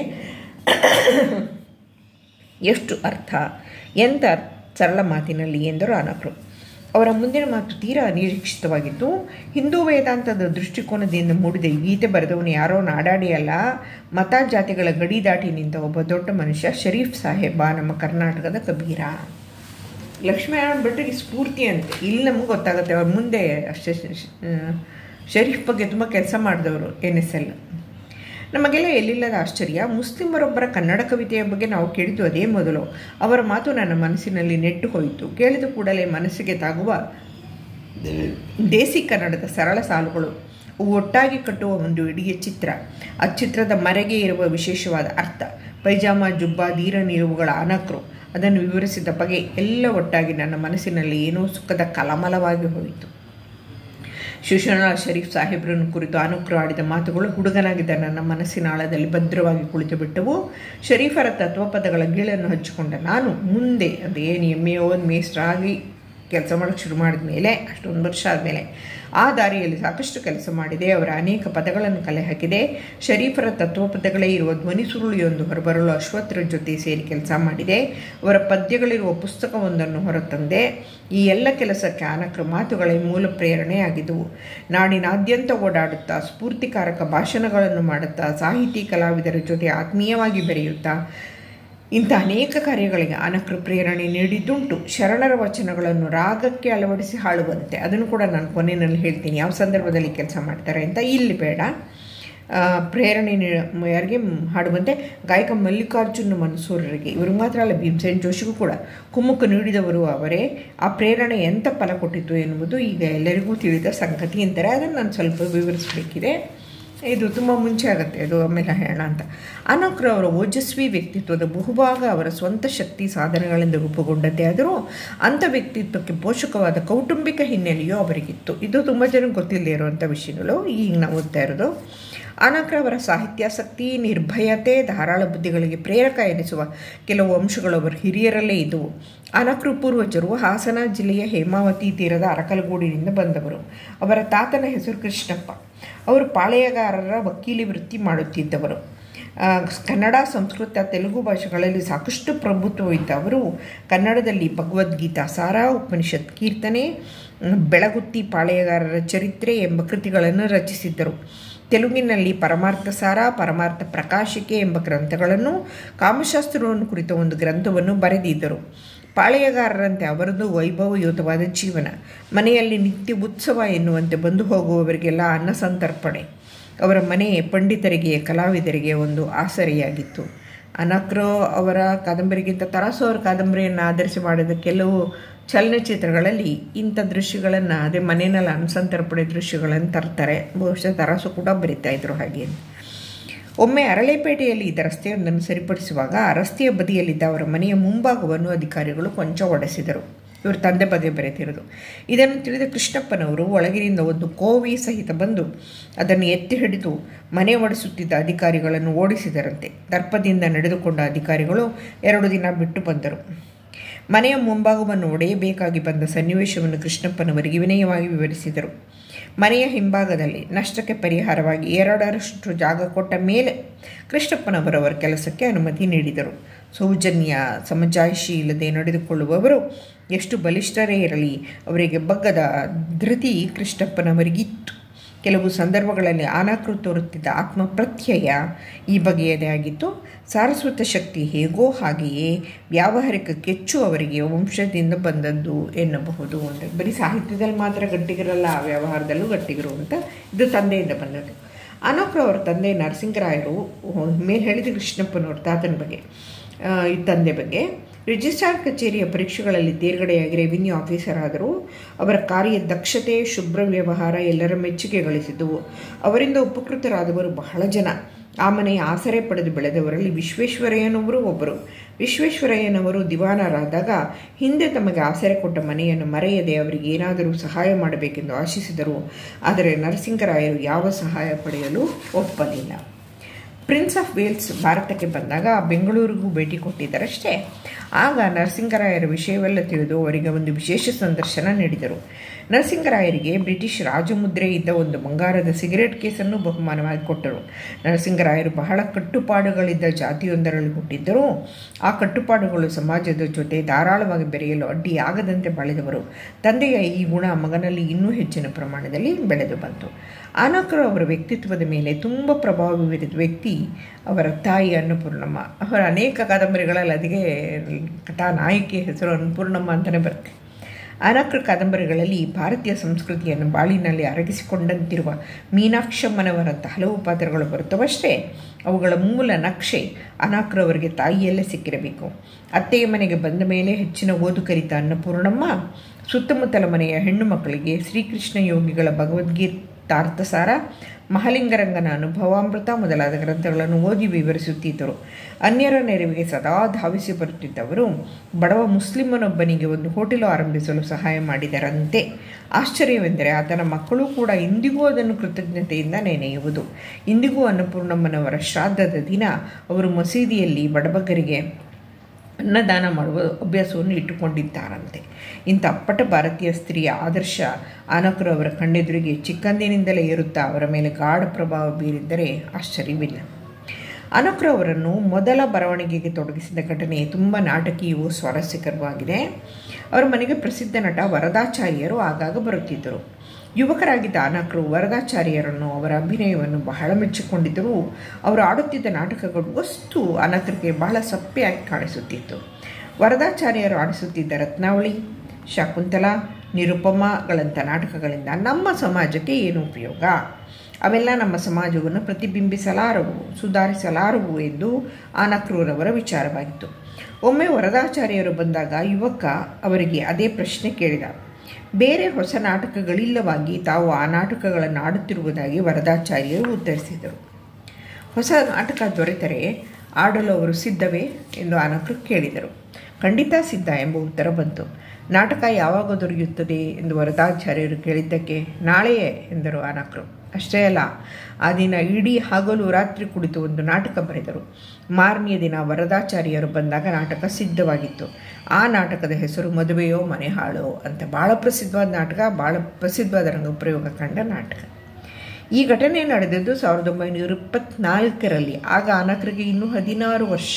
[SPEAKER 1] ಎಷ್ಟು ಅರ್ಥ, ಎಂಥ ಸರಳ ಮಾತಿನಲ್ಲಿ ಎಂದರು ಅನಕರು. ಅವರ ಮುಂದಿನ ಮಾತು ತೀರಾ ಅನಿರೀಕ್ಷಿತವಾಗಿತ್ತು. ಹಿಂದೂ ವೇದಾಂತದ ದೃಷ್ಟಿಕೋನದಿಂದ ಮೂಡಿದ ಈ ಗೀತೆ ಬರೆದವನು ಯಾರೋ ನಾಡಾಡಿ ಅಲ್ಲ, ಮತ ಜಾತಿಗಳ ಗಡಿ ದಾಟಿ ನಿಂತ ಒಬ್ಬ ದೊಡ್ಡ ಮನುಷ್ಯ, ಶರೀಫ್ ಸಾಹೇಬ, ನಮ್ಮ ಕರ್ನಾಟಕದ ಕಬೀರ. ಲಕ್ಷ್ಮೀನಾರಾಯಣ ಭಟ್ಟರಿಗೆ ಸ್ಫೂರ್ತಿ ಅಂತೆ. ಇಲ್ಲಿ ನಮಗೆ ಗೊತ್ತಾಗುತ್ತೆ. ಅವ್ರ ಮುಂದೆ ಶರೀಫ್ ಬಗ್ಗೆ ತುಂಬ ಕೆಲಸ ಮಾಡಿದವರು ಎನ್ ಎಸ್ ಎಲ್. ನಮಗೆಲ್ಲ ಎಲ್ಲಿಲ್ಲದ ಆಶ್ಚರ್ಯ, ಮುಸ್ಲಿಮರೊಬ್ಬರ ಕನ್ನಡ ಕವಿತೆಯ ಬಗ್ಗೆ ನಾವು ಕೇಳಿದ್ದು ಅದೇ ಮೊದಲು. ಅವರ ಮಾತು ನನ್ನ ಮನಸ್ಸಿನಲ್ಲಿ ನೆಟ್ಟು ಹೋಯಿತು. ಕೇಳಿದ ಕೂಡಲೇ ಮನಸ್ಸಿಗೆ ತಾಗುವ ದೇಸಿ ಕನ್ನಡದ ಸರಳ ಸಾಲುಗಳು, ಒಟ್ಟಾಗಿ ಕಟ್ಟುವ ಒಂದು ಇಡೀ ಚಿತ್ರ, ಆ ಚಿತ್ರದ ಮರೆಗೆ ಇರುವ ವಿಶೇಷವಾದ ಅರ್ಥ, ಪೈಜಾಮ ಜುಬ್ಬ ಧೀರ ನಿಲುವುಗಳ ಅನಕರು, ಅದನ್ನು ವಿವರಿಸಿದ ಬಗೆ ಎಲ್ಲ ಒಟ್ಟಾಗಿ ನನ್ನ ಮನಸ್ಸಿನಲ್ಲಿ ಏನೋ ಸುಖದ ಕಲಮಲವಾಗಿ ಹೋಯಿತು. ಶಿವಶರಣ ಶರೀಫ್ ಸಾಹೇಬ್ರನ್ನು ಕುರಿತು ಅನುಕ್ರು ಆಡಿದ ಮಾತುಗಳು ಹುಡುಗನಾಗಿದ್ದ ನನ್ನ ಮನಸ್ಸಿನ ಆಳದಲ್ಲಿ ಭದ್ರವಾಗಿ ಕುಳಿತು ಬಿಟ್ಟವು. ಶರೀಫರ ತತ್ವಪದಗಳ ಗೀಳನ್ನು ಹಚ್ಚಿಕೊಂಡ ನಾನು ಮುಂದೆ ಅದು ಏನು ಎಮ್ ಎ ಓದ್ ಮೇಸ್ಟ್ರಾಗಿ ಕೆಲಸ ಮಾಡೋಕ್ಕೆ ಶುರು ಮಾಡಿದ ಮೇಲೆ, ಅಷ್ಟೊಂದು ವರ್ಷ ಆದಮೇಲೆ ಆ ದಾರಿಯಲ್ಲಿ ಸಾಕಷ್ಟು ಕೆಲಸ ಮಾಡಿದೆ. ಅವರ ಅನೇಕ ಪದಗಳನ್ನು ಕಲೆ ಹಾಕಿದೆ. ಶರೀಫರ ತತ್ವಪದಗಳೇ ಇರುವ ಧ್ವನಿ ಸುರುಳಿಯೊಂದು ಹೊರಬರಲು ಅಶ್ವತ್ಥರ ಜೊತೆ ಸೇರಿ ಕೆಲಸ ಮಾಡಿದೆ. ಅವರ ಪದ್ಯಗಳಿರುವ ಪುಸ್ತಕವೊಂದನ್ನು ಹೊರತಂದೆ. ಈ ಎಲ್ಲ ಕೆಲಸಕ್ಕೆ ಅನಕರ ಮಾತುಗಳೇ ಮೂಲ ಪ್ರೇರಣೆಯಾಗಿದ್ದವು. ನಾಡಿನಾದ್ಯಂತ ಓಡಾಡುತ್ತಾ ಸ್ಫೂರ್ತಿಕಾರಕ ಭಾಷಣಗಳನ್ನು ಮಾಡುತ್ತಾ ಸಾಹಿತಿ ಕಲಾವಿದರ ಜೊತೆ ಆತ್ಮೀಯವಾಗಿ ಬೆರೆಯುತ್ತಾ ಇಂಥ ಅನೇಕ ಕಾರ್ಯಗಳಿಗೆ ಅನಕರು ಪ್ರೇರಣೆ ನೀಡಿದ್ದುಂಟು. ಶರಣರ ವಚನಗಳನ್ನು ರಾಗಕ್ಕೆ ಅಳವಡಿಸಿ ಹಾಡುವಂತೆ, ಅದನ್ನು ಕೂಡ ನಾನು ಕೊನೆಯಲ್ಲಿ ಹೇಳ್ತೀನಿ ಯಾವ ಸಂದರ್ಭದಲ್ಲಿ ಕೆಲಸ ಮಾಡ್ತಾರೆ ಅಂತ. ಇಲ್ಲಿ ಬೇಡ. ಪ್ರೇರಣೆ ಯಾರಿಗೆ ಹಾಡುವಂತೆ ಗಾಯಕ ಮಲ್ಲಿಕಾರ್ಜುನ ಮನ್ಸೂರರಿಗೆ, ಇವ್ರಿಗೆ ಮಾತ್ರ ಅಲ್ಲ, ಭೀಮಸೇನ್ ಜೋಶಿಗೂ ಕೂಡ ಕುಮ್ಮುಖ ನೀಡಿದವರು ಅವರೇ. ಆ ಪ್ರೇರಣೆ ಎಂಥ ಫಲ ಕೊಟ್ಟಿತ್ತು ಎನ್ನುವುದು ಈಗ ಎಲ್ಲರಿಗೂ ತಿಳಿದ ಸಂಗತಿ ಅಂತಾರೆ. ಅದನ್ನು ನಾನು ಸ್ವಲ್ಪ ವಿವರಿಸಬೇಕಿದೆ. ಇದು ತುಂಬ ಮುಂಚೆ ಆಗುತ್ತೆ, ಅದು ಆಮೇಲೆ ಹೇಳೋಣ ಅಂತ. ಅನಕರು ಅವರ ಓಜಸ್ವಿ ವ್ಯಕ್ತಿತ್ವದ ಬಹುಭಾಗ ಅವರ ಸ್ವಂತ ಶಕ್ತಿ ಸಾಧನೆಗಳಿಂದ ರೂಪುಗೊಂಡದ್ದೇ ಆದರೂ ಅಂಥ ವ್ಯಕ್ತಿತ್ವಕ್ಕೆ ಪೋಷಕವಾದ ಕೌಟುಂಬಿಕ ಹಿನ್ನೆಲೆಯೂ ಅವರಿಗಿತ್ತು. ಇದು ತುಂಬ ಜನಕ್ಕೆ ಗೊತ್ತಿಲ್ಲದೆ ಇರುವಂಥ ವಿಷಯಗಳು ಈಗ ನಾವು ಓದ್ತಾ ಇರೋದು. ಅನಕರ ಅವರ ಸಾಹಿತ್ಯಾಸಕ್ತಿ, ನಿರ್ಭಯತೆ, ಧಾರಾಳ ಬುದ್ಧಿಗಳಿಗೆ ಪ್ರೇರಕ ಎನಿಸುವ ಕೆಲವು ಅಂಶಗಳು ಅವರ ಹಿರಿಯರಲ್ಲೇ ಇದ್ದವು. ಅನಕರು ಪೂರ್ವಜರು ಹಾಸನ ಜಿಲ್ಲೆಯ ಹೇಮಾವತಿ ತೀರದ ಅರಕಲಗೂಡಿನಿಂದ ಬಂದವರು. ಅವರ ತಾತನ ಹೆಸರು ಕೃಷ್ಣಪ್ಪ. ಅವರು ಪಾಳೆಯಗಾರರ ವಕೀಲಿ ವೃತ್ತಿ ಮಾಡುತ್ತಿದ್ದವರು. ಕನ್ನಡ, ಸಂಸ್ಕೃತ, ತೆಲುಗು ಭಾಷೆಗಳಲ್ಲಿ ಸಾಕಷ್ಟು ಪ್ರಭುತ್ವವಿದ್ದ ಅವರು ಕನ್ನಡದಲ್ಲಿ ಭಗವದ್ಗೀತಾ ಸಾರ, ಉಪನಿಷತ್ ಕೀರ್ತನೆ, ಬೆಳಗುತ್ತಿ ಪಾಳೆಯಗಾರರ ಚರಿತ್ರೆ ಎಂಬ ಕೃತಿಗಳನ್ನು ರಚಿಸಿದ್ದರು. ತೆಲುಗಿನಲ್ಲಿ ಪರಮಾರ್ಥ ಸಾರ, ಪರಮಾರ್ಥ ಪ್ರಕಾಶಿಕೆ ಎಂಬ ಗ್ರಂಥಗಳನ್ನು, ಕಾಮಶಾಸ್ತ್ರವನ್ನು ಕುರಿತ ಒಂದು ಗ್ರಂಥವನ್ನು ಬರೆದಿದ್ದರು. ಪಾಳೆಯಗಾರರಂತೆ ಅವರದು ವೈಭವಯುತವಾದ ಜೀವನ. ಮನೆಯಲ್ಲಿ ನಿತ್ಯ ಉತ್ಸವ ಎನ್ನುವಂತೆ ಬಂದು ಹೋಗುವವರಿಗೆಲ್ಲ ಅನ್ನ ಸಂತರ್ಪಣೆ. ಅವರ ಮನೆ ಪಂಡಿತರಿಗೆ, ಕಲಾವಿದರಿಗೆ ಒಂದು ಆಸರೆಯಾಗಿತ್ತು. ಅನಕರು ಅವರ ಕಾದಂಬರಿಗಿಂತ ತರಾಸು ಅವರ ಕಾದಂಬರಿಯನ್ನು ಆಧರಿಸಿ ಮಾಡಿದ ಕೆಲವು ಚಲನಚಿತ್ರಗಳಲ್ಲಿ ಇಂಥ ದೃಶ್ಯಗಳನ್ನು, ಅದೇ ಮನೆಯಲ್ಲಿ ಅನ್ಸಂತರ್ಪಣೆ ದೃಶ್ಯಗಳನ್ನು ತರ್ತಾರೆ. ಬಹುಶಃ ತರಾಸು ಕೂಡ ಬರಿತಾಯಿದ್ರು ಹಾಗೆ. ಒಮ್ಮೆ ಅರಳೆಪೇಟೆಯಲ್ಲಿ ಇದ್ದ ರಸ್ತೆಯೊಂದನ್ನು ಸರಿಪಡಿಸುವಾಗ ಆ ರಸ್ತೆಯ ಬದಿಯಲ್ಲಿದ್ದ ಅವರ ಮನೆಯ ಮುಂಭಾಗವನ್ನು ಅಧಿಕಾರಿಗಳು ಕೊಂಚ ಒಡೆಸಿದರು. ಇವರು ತಂದೆ ಬಗ್ಗೆ ಬರೆತಿರೋದು. ಇದನ್ನು ತಿಳಿದ ಕೃಷ್ಣಪ್ಪನವರು ಒಳಗಿನಿಂದ ಒಂದು ಕೋವಿ ಸಹಿತ ಬಂದು ಅದನ್ನು ಎತ್ತಿ ಹಿಡಿದು ಮನೆ ಒಡಿಸುತ್ತಿದ್ದ ಅಧಿಕಾರಿಗಳನ್ನು ಓಡಿಸಿದರಂತೆ. ದರ್ಪದಿಂದ ನಡೆದುಕೊಂಡ ಅಧಿಕಾರಿಗಳು ಎರಡು ದಿನ ಬಿಟ್ಟು ಬಂದರು. ಮನೆಯ ಮುಂಭಾಗವನ್ನು ಒಡೆಯಬೇಕಾಗಿ ಬಂದ ಸನ್ನಿವೇಶವನ್ನು ಕೃಷ್ಣಪ್ಪನವರಿಗೆ ವಿನಯವಾಗಿ ವಿವರಿಸಿದರು. ಮನೆಯ ಹಿಂಭಾಗದಲ್ಲಿ ನಷ್ಟಕ್ಕೆ ಪರಿಹಾರವಾಗಿ ಎರಡರಷ್ಟು ಜಾಗ ಕೊಟ್ಟ ಮೇಲೆ ಕೃಷ್ಣಪ್ಪನವರವರ ಕೆಲಸಕ್ಕೆ ಅನುಮತಿ ನೀಡಿದರು. ಸೌಜನ್ಯ, ಸಮಜಾಯಿಷಿ ಇಲ್ಲದೆ ನಡೆದುಕೊಳ್ಳುವವರು ಎಷ್ಟು ಬಲಿಷ್ಠರೇ ಇರಲಿ, ಅವರಿಗೆ ಬಗ್ಗದ ಧೃತಿ ಕೃಷ್ಣಪ್ಪನವರಿಗಿತ್ತು. ಕೆಲವು ಸಂದರ್ಭಗಳಲ್ಲಿ ಅನಕೃ ತೋರುತ್ತಿದ್ದ ಆತ್ಮಪ್ರತ್ಯಯ ಈ ಬಗೆಯದೇ ಆಗಿತ್ತು. ಸಾರಸ್ವತ ಶಕ್ತಿ ಹೇಗೋ ಹಾಗೆಯೇ ವ್ಯಾವಹಾರಿಕ ಕೆಚ್ಚು ಅವರಿಗೆ ವಂಶದಿಂದ ಬಂದದ್ದು ಎನ್ನಬಹುದು. ಅಂದರೆ ಬರೀ ಸಾಹಿತ್ಯದಲ್ಲಿ ಮಾತ್ರ ಗಟ್ಟಿಗಿರಲ್ಲ, ವ್ಯವಹಾರದಲ್ಲೂ ಗಟ್ಟಿಗಿರು ಅಂತ ಇದು ತಂದೆಯಿಂದ ಬಂದದ್ದು. ಅನಕೃ ಅವರ ತಂದೆ ನರಸಿಂಗರಾಯರು ಮೇಲೆ ಹೇಳಿದ ಕೃಷ್ಣಪ್ಪನವ್ರ ತಾತನ ಬಗ್ಗೆ ಈ ತಂದೆ ಬಗ್ಗೆ ರಿಜಿಸ್ಟ್ರಾರ್ ಕಚೇರಿಯ ಪರೀಕ್ಷೆಗಳಲ್ಲಿ ತೇರ್ಗಡೆಯಾಗಿ ರೆವಿನ್ಯೂ ಆಫೀಸರ್ ಆದರು. ಅವರ ಕಾರ್ಯ ದಕ್ಷತೆ, ಶುಭ್ರ ವ್ಯವಹಾರ ಎಲ್ಲರ ಮೆಚ್ಚುಗೆ ಗಳಿಸಿದವು. ಅವರಿಂದ ಉಪಕೃತರಾದವರು ಬಹಳ ಜನ. ಆ ಮನೆಯ ಆಸರೆ ಪಡೆದು ಬೆಳೆದವರಲ್ಲಿ ವಿಶ್ವೇಶ್ವರಯ್ಯನವರು ಒಬ್ಬರು. ವಿಶ್ವೇಶ್ವರಯ್ಯನವರು ದಿವಾನರಾದಾಗ ಹಿಂದೆ ತಮಗೆ ಆಸರೆ ಕೊಟ್ಟ ಮನೆಯನ್ನು ಮರೆಯದೆ ಅವರಿಗೆ ಏನಾದರೂ ಸಹಾಯ ಮಾಡಬೇಕೆಂದು ಆಶಿಸಿದರು. ಆದರೆ ನರಸಿಂಗರಾಯರು ಯಾವ ಸಹಾಯ ಪಡೆಯಲು ಒಪ್ಪಲಿಲ್ಲ. ಪ್ರಿನ್ಸ್ ಆಫ್ ವೇಲ್ಸ್ ಭಾರತಕ್ಕೆ ಬಂದಾಗ ಬೆಂಗಳೂರಿಗೂ ಭೇಟಿ ಕೊಟ್ಟಿದ್ದರಷ್ಟೇ. ಆಗ ನರಸಿಂಗರಾಯರ ವಿಷಯವೆಲ್ಲ ತಿಳಿದು ಅವರಿಗೆ ಒಂದು ವಿಶೇಷ ಸಂದರ್ಶನ ನೀಡಿದರು. ನರಸಿಂಗರಾಯರಿಗೆ ಬ್ರಿಟಿಷ್ ರಾಜಮುದ್ರೆ ಇದ್ದ ಒಂದು ಬಂಗಾರದ ಸಿಗರೇಟ್ ಕೇಸನ್ನು ಬಹುಮಾನವಾಗಿ ಕೊಟ್ಟರು. ನರಸಿಂಗರಾಯರು ಬಹಳ ಕಟ್ಟುಪಾಡುಗಳಿದ್ದ ಜಾತಿಯೊಂದರಲ್ಲಿ ಹುಟ್ಟಿದ್ದರೂ ಆ ಕಟ್ಟುಪಾಡುಗಳು ಸಮಾಜದ ಜೊತೆ ಧಾರಾಳವಾಗಿ ಬೆರೆಯಲು ಅಡ್ಡಿಯಾಗದಂತೆ ಬಾಳಿದವರು. ತಂದೆಯ ಈ ಗುಣ ಮಗನಲ್ಲಿ ಇನ್ನೂ ಹೆಚ್ಚಿನ ಪ್ರಮಾಣದಲ್ಲಿ ಬೆಳೆದು ಬಂತು. ಅನಕೃ ಅವರ ವ್ಯಕ್ತಿತ್ವದ ಮೇಲೆ ತುಂಬ ಪ್ರಭಾವ ಬೀರಿದ ವ್ಯಕ್ತಿ ಅವರ ತಾಯಿ ಅನ್ನಪೂರ್ಣಮ್ಮ. ಅವರ ಅನೇಕ ಕಾದಂಬರಿಗಳಲ್ಲಿ ಅದಕ್ಕೆ ಕಥಾನಾಯಕಿಯ ಹೆಸರು ಅನ್ನಪೂರ್ಣಮ್ಮ ಅಂತಲೇ ಬರುತ್ತೆ. ಅನಕೃ ಕಾದಂಬರಿಗಳಲ್ಲಿ ಭಾರತೀಯ ಸಂಸ್ಕೃತಿಯನ್ನು ಬಾಳಿನಲ್ಲಿ ಅರಗಿಸಿಕೊಂಡಂತಿರುವ ಮೀನಾಕ್ಷಮ್ಮನವರಂಥ ಹಲವು ಪಾತ್ರಗಳು ಬರುತ್ತವಷ್ಟೇ ಅವುಗಳ ಮೂಲ ನಕ್ಷೆ ಅನಕೃ ಅವರಿಗೆ ತಾಯಿಯಲ್ಲೇ ಸಿಕ್ಕಿರಬೇಕು. ಅತ್ತೆಯ ಮನೆಗೆ ಬಂದ ಮೇಲೆ ಹೆಚ್ಚಿನ ಓದು ಕಲಿತ ಅನ್ನಪೂರ್ಣಮ್ಮ ಸುತ್ತಮುತ್ತಲ ಮನೆಯ ಹೆಣ್ಣು ಮಕ್ಕಳಿಗೆ ಶ್ರೀಕೃಷ್ಣ ಯೋಗಿಗಳ ಭಗವದ್ಗೀತಾರ್ಥಸಾರ, ಮಹಾಲಿಂಗರಂಗನ ಅನುಭವಾಮೃತ ಮೊದಲಾದ ಗ್ರಂಥಗಳನ್ನು ಓದಿ ವಿವರಿಸುತ್ತಿದ್ದರು. ಅನ್ಯರ ನೆರವಿಗೆ ಸದಾ ಧಾವಿಸಿ ಬರುತ್ತಿದ್ದವರು ಬಡವ ಮುಸ್ಲಿಮನೊಬ್ಬನಿಗೆ ಒಂದು ಹೋಟೆಲು ಆರಂಭಿಸಲು ಸಹಾಯ ಮಾಡಿದರಂತೆ. ಆಶ್ಚರ್ಯವೆಂದರೆ ಆತನ ಮಕ್ಕಳು ಕೂಡ ಇಂದಿಗೂ ಅದನ್ನು ಕೃತಜ್ಞತೆಯಿಂದ ನೆನೆಯುವುದು. ಇಂದಿಗೂ ಅನ್ನಪೂರ್ಣಮ್ಮನವರ ಶ್ರಾದ್ದದ ದಿನ ಅವರು ಮಸೀದಿಯಲ್ಲಿ ಬಡಬಗ್ಗರಿಗೆ ಅನ್ನದಾನ ಮಾಡುವ ಅಭ್ಯಾಸವನ್ನು ಇಟ್ಟುಕೊಂಡಿದ್ದಾರಂತೆ. ಇಂಥ ಅಪ್ಪಟ ಭಾರತೀಯ ಸ್ತ್ರೀಯ ಆದರ್ಶ ಅನಕೃ ಅವರ ಕಣ್ಣೆದುರಿಗೆ ಚಿಕ್ಕಂದಿನಿಂದಲೇ ಇರುತ್ತಾ ಅವರ ಮೇಲೆ ಗಾಢ ಪ್ರಭಾವ ಬೀರಿದ್ದರೆ ಆಶ್ಚರ್ಯವಿಲ್ಲ. ಅನಕೃ ಅವರನ್ನು ಮೊದಲ ಬರವಣಿಗೆಗೆ ತೊಡಗಿಸಿದ ಘಟನೆ ತುಂಬ ನಾಟಕೀಯವೂ ಸ್ವಾರಸ್ಯಕರವಾಗಿದೆ. ಅವರ ಮನೆಗೆ ಪ್ರಸಿದ್ಧ ನಟ ವರದಾಚಾರ್ಯರು ಆಗಾಗ ಬರುತ್ತಿದ್ದರು. ಯುವಕರಾಗಿದ್ದ ಅನಕೃ ವರದಾಚಾರ್ಯರನ್ನು ಅವರ ಅಭಿನಯವನ್ನು ಬಹಳ ಮೆಚ್ಚಿಕೊಂಡಿದ್ದರೂ ಅವರು ಆಡುತ್ತಿದ್ದ ನಾಟಕಗಳು ವಸ್ತು ಅನಕೃಗೆ ಬಹಳ ಸಪ್ಪೆಯಾಗಿ ಕಾಣಿಸುತ್ತಿತ್ತು. ವರದಾಚಾರ್ಯರು ಆಡಿಸುತ್ತಿದ್ದ ರತ್ನಾವಳಿ, ಶಾಕುಂತಲ, ನಿರುಪಮಾಗಳಂಥ ನಾಟಕಗಳಿಂದ ನಮ್ಮ ಸಮಾಜಕ್ಕೆ ಏನು ಉಪಯೋಗ? ಅವೆಲ್ಲ ನಮ್ಮ ಸಮಾಜವನ್ನು ಪ್ರತಿಬಿಂಬಿಸಲಾರವು, ಸುಧಾರಿಸಲಾರವು ಎಂದು ಅನಕೃರವರ ವಿಚಾರವಾಗಿತ್ತು. ಒಮ್ಮೆ ವರದಾಚಾರ್ಯರು ಬಂದಾಗ ಯುವಕ ಅವರಿಗೆ ಅದೇ ಪ್ರಶ್ನೆ ಕೇಳಿದ. ಬೇರೆ ಹೊಸ ನಾಟಕಗಳಿಲ್ಲವಾಗಿ ತಾವು ಆ ನಾಟಕಗಳನ್ನು ಆಡುತ್ತಿರುವುದಾಗಿ ವರದಾಚಾರ್ಯರು ಉತ್ತರಿಸಿದರು. ಹೊಸ ನಾಟಕ ದೊರೆತರೆ ಆಡಲು ಅವರು ಸಿದ್ಧವೇ ಎಂದು ಅನಕೃ ಕೇಳಿದರು. ಖಂಡಿತ ಸಿದ್ಧ ಎಂಬ ಉತ್ತರ ಬಂತು. ನಾಟಕ ಯಾವಾಗ ದೊರೆಯುತ್ತದೆ ಎಂದು ವರದಾಚಾರ್ಯರು ಕೇಳಿದ್ದಕ್ಕೆ ನಾಳೆಯೇ ಎಂದರು ಅನಕೃ. ಅಷ್ಟೇ ಅಲ್ಲ, ಆ ದಿನ ಇಡೀ ಹಗಲು ರಾತ್ರಿ ಕುಳಿತು ಒಂದು ನಾಟಕ ಬರೆದರು. ಮಾರನೆಯ ದಿನ ವರದಾಚಾರ್ಯರು ಬಂದಾಗ ನಾಟಕ ಸಿದ್ಧವಾಗಿತ್ತು. ಆ ನಾಟಕದ ಹೆಸರು ಮದುವೆಯೋ ಮನೆ ಹಾಳೋ ಅಂತ. ಭಾಳ ಪ್ರಸಿದ್ಧವಾದ ನಾಟಕ, ಭಾಳ ಪ್ರಸಿದ್ಧವಾದ ರಂಗಪ್ರಯೋಗ ಕಂಡ ನಾಟಕ. ಈ ಘಟನೆ ನಡೆದದ್ದು ಸಾವಿರದ ಒಂಬೈನೂರ ಇಪ್ಪತ್ತ್ನಾಲ್ಕರಲ್ಲಿ. ಆಗ ಅನಕೃಗೆ ಇನ್ನೂ ಹದಿನಾರು ವರ್ಷ.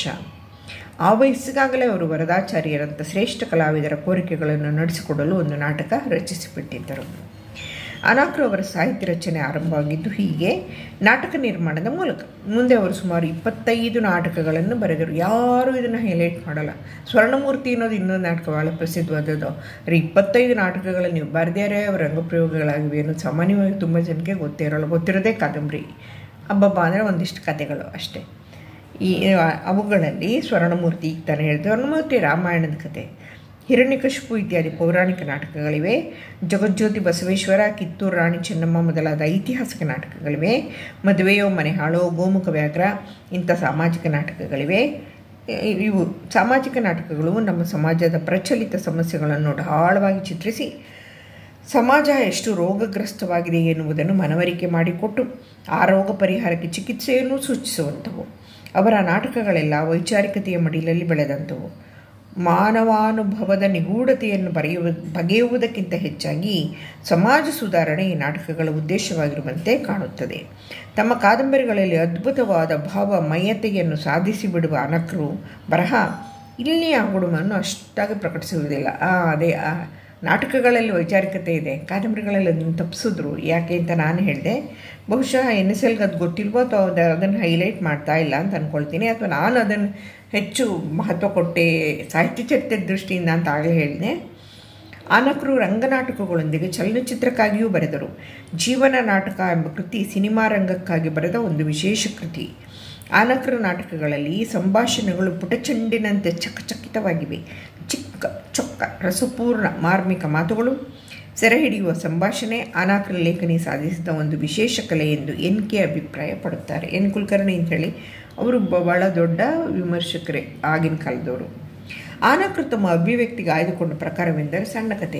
[SPEAKER 1] ಆ ವಯಸ್ಸಿಗಾಗಲೇ ಅವರು ವರದಾಚಾರ್ಯರಂಥ ಶ್ರೇಷ್ಠ ಕಲಾವಿದರ ಕೋರಿಕೆಗಳನ್ನು ನಡೆಸಿಕೊಡಲು ಒಂದು ನಾಟಕ ರಚಿಸಿಬಿಟ್ಟಿದ್ದರು. ಅನಕೃ ಅವರ ಸಾಹಿತ್ಯ ರಚನೆ ಆರಂಭವಾಗಿದ್ದು ಹೀಗೆ, ನಾಟಕ ನಿರ್ಮಾಣದ ಮೂಲಕ. ಮುಂದೆ ಅವರು ಸುಮಾರು ಇಪ್ಪತ್ತೈದು ನಾಟಕಗಳನ್ನು ಬರೆದರು. ಯಾರೂ ಇದನ್ನು ಹೈಲೈಟ್ ಮಾಡಲ್ಲ. ಸ್ವರ್ಣಮೂರ್ತಿ ಅನ್ನೋದು ಇನ್ನೊಂದು ನಾಟಕ ಭಾಳ ಪ್ರಸಿದ್ಧವಾದದ್ದು. ಆದರೆ ಇಪ್ಪತ್ತೈದು ನಾಟಕಗಳನ್ನು ನೀವು ಬರೆದ್ಯಾರೇ ಅವರ ರಂಗಪ್ರಯೋಗಗಳಾಗಿವೆ ಅನ್ನೋದು ಸಾಮಾನ್ಯವಾಗಿ ತುಂಬ ಜನಕ್ಕೆ ಗೊತ್ತೇ ಇರೋಲ್ಲ. ಗೊತ್ತಿರೋದೇ ಕಾದಂಬರಿ, ಹಬ್ಬಬ್ಬ ಅಂದರೆ ಒಂದಿಷ್ಟು ಕಥೆಗಳು ಅಷ್ಟೇ. ಈ ಅವುಗಳಲ್ಲಿ ಸ್ವರ್ಣಮೂರ್ತಿ ಈಗ ತಾನೇ ಹೇಳಿದೆ, ಸ್ವರ್ಣಮೂರ್ತಿ ರಾಮಾಯಣದ ಕತೆ, ಹಿರಣ್ಯಕಶಿಪು ಇತ್ಯಾದಿ ಪೌರಾಣಿಕ ನಾಟಕಗಳಿವೆ. ಜಗಜ್ಯೋತಿ ಬಸವೇಶ್ವರ, ಕಿತ್ತೂರು ರಾಣಿ ಚೆನ್ನಮ್ಮ ಮೊದಲಾದ ಐತಿಹಾಸಿಕ ನಾಟಕಗಳಿವೆ. ಮದುವೆಯೋ ಮನೆ ಹಾಳೋ, ಗೋಮುಖ ವ್ಯಾಘ್ರ ಇಂಥ ಸಾಮಾಜಿಕ ನಾಟಕಗಳಿವೆ. ಇವು ಸಾಮಾಜಿಕ ನಾಟಕಗಳು ನಮ್ಮ ಸಮಾಜದ ಪ್ರಚಲಿತ ಸಮಸ್ಯೆಗಳನ್ನು ಢಾಳವಾಗಿ ಚಿತ್ರಿಸಿ ಸಮಾಜ ಎಷ್ಟು ರೋಗಗ್ರಸ್ತವಾಗಿದೆ ಎನ್ನುವುದನ್ನು ಮನವರಿಕೆ ಮಾಡಿಕೊಟ್ಟು ಆ ರೋಗ ಪರಿಹಾರಕ್ಕೆ ಚಿಕಿತ್ಸೆಯನ್ನು ಸೂಚಿಸುವಂಥವು. ಅವರ ನಾಟಕಗಳೆಲ್ಲ ವೈಚಾರಿಕತೆಯ ಮಡಿಲಲ್ಲಿ ಬೆಳೆದಂಥವು. ಮಾನವಾನುಭವದ ನಿಗೂಢತೆಯನ್ನು ಬರೆಯುವ ಬಗೆಯುವುದಕ್ಕಿಂತ ಹೆಚ್ಚಾಗಿ ಸಮಾಜ ಸುಧಾರಣೆ ಈ ನಾಟಕಗಳ ಉದ್ದೇಶವಾಗಿರುವಂತೆ ಕಾಣುತ್ತದೆ. ತಮ್ಮ ಕಾದಂಬರಿಗಳಲ್ಲಿ ಅದ್ಭುತವಾದ ಭಾವ ಮಯತೆಯನ್ನು ಸಾಧಿಸಿ ಬಿಡುವ ಅನಕೃ ಬರಹ ಇಲ್ಲಿ ಆ ಗುಣವನ್ನು ಅಷ್ಟಾಗಿ ಪ್ರಕಟಿಸುವುದಿಲ್ಲ. ಆ ಅದೇ ನಾಟಕಗಳಲ್ಲಿ ವೈಚಾರಿಕತೆ ಇದೆ, ಕಾದಂಬರಿಗಳಲ್ಲಿ ಅದನ್ನು ತಪ್ಪಿಸಿದ್ರು. ಯಾಕೆ ಅಂತ ನಾನು ಹೇಳಿದೆ. ಬಹುಶಃ ಎನ್ ಎಸ್ ಎಲ್ಗೆ ಅದು ಗೊತ್ತಿಲ್ವೋ ಅಥವಾ ಅದು ಅದನ್ನು ಹೈಲೈಟ್ ಮಾಡ್ತಾ ಇಲ್ಲ ಅಂತ ಅಂದ್ಕೊಳ್ತೀನಿ, ಅಥವಾ ನಾನು ಅದನ್ನು ಹೆಚ್ಚು ಮಹತ್ವ ಕೊಟ್ಟೆ ಸಾಹಿತ್ಯ ಚರಿತ್ರೆ ದೃಷ್ಟಿಯಿಂದ ಅಂತ ಆಗಲೇ ಹೇಳಿದೆ. ಆನಕರು ರಂಗನಾಟಕಗಳೊಂದಿಗೆ ಚಲನಚಿತ್ರಕ್ಕಾಗಿಯೂ ಬರೆದರು. ಜೀವನ ನಾಟಕ ಎಂಬ ಕೃತಿ ಸಿನಿಮಾ ರಂಗಕ್ಕಾಗಿ ಬರೆದ ಒಂದು ವಿಶೇಷ ಕೃತಿ. ಆನಕರ ನಾಟಕಗಳಲ್ಲಿ ಸಂಭಾಷಣೆಗಳು ಪುಟಚಂಡಿನಂತೆ ಚಕಚಕಿತವಾಗಿವೆ. ಚಿಕ್ಕ ಚೊಕ್ಕ ರಸಪೂರ್ಣ ಮಾರ್ಮಿಕ ಮಾತುಗಳು, ಸೆರೆ ಹಿಡಿಯುವ ಸಂಭಾಷಣೆ ಆನಕರ ಲೇಖನಿ ಸಾಧಿಸಿದ ಒಂದು ವಿಶೇಷ ಕಲೆ ಎಂದು ಎನ್ ಕೆ ಅಭಿಪ್ರಾಯ ಪಡುತ್ತಾರೆ. ಎನ್ ಕುಲಕರ್ಣಿ ಅಂತೇಳಿ ಅವರು ಬಹಳ ದೊಡ್ಡ ವಿಮರ್ಶಕರೇ ಆಗಿನ ಕಾಲದವರು. ಆನಕರು ತಮ್ಮ ಅಭಿವ್ಯಕ್ತಿಗೆ ಆಯ್ದುಕೊಂಡ ಪ್ರಕಾರವೆಂದರೆ ಸಣ್ಣ ಕತೆ.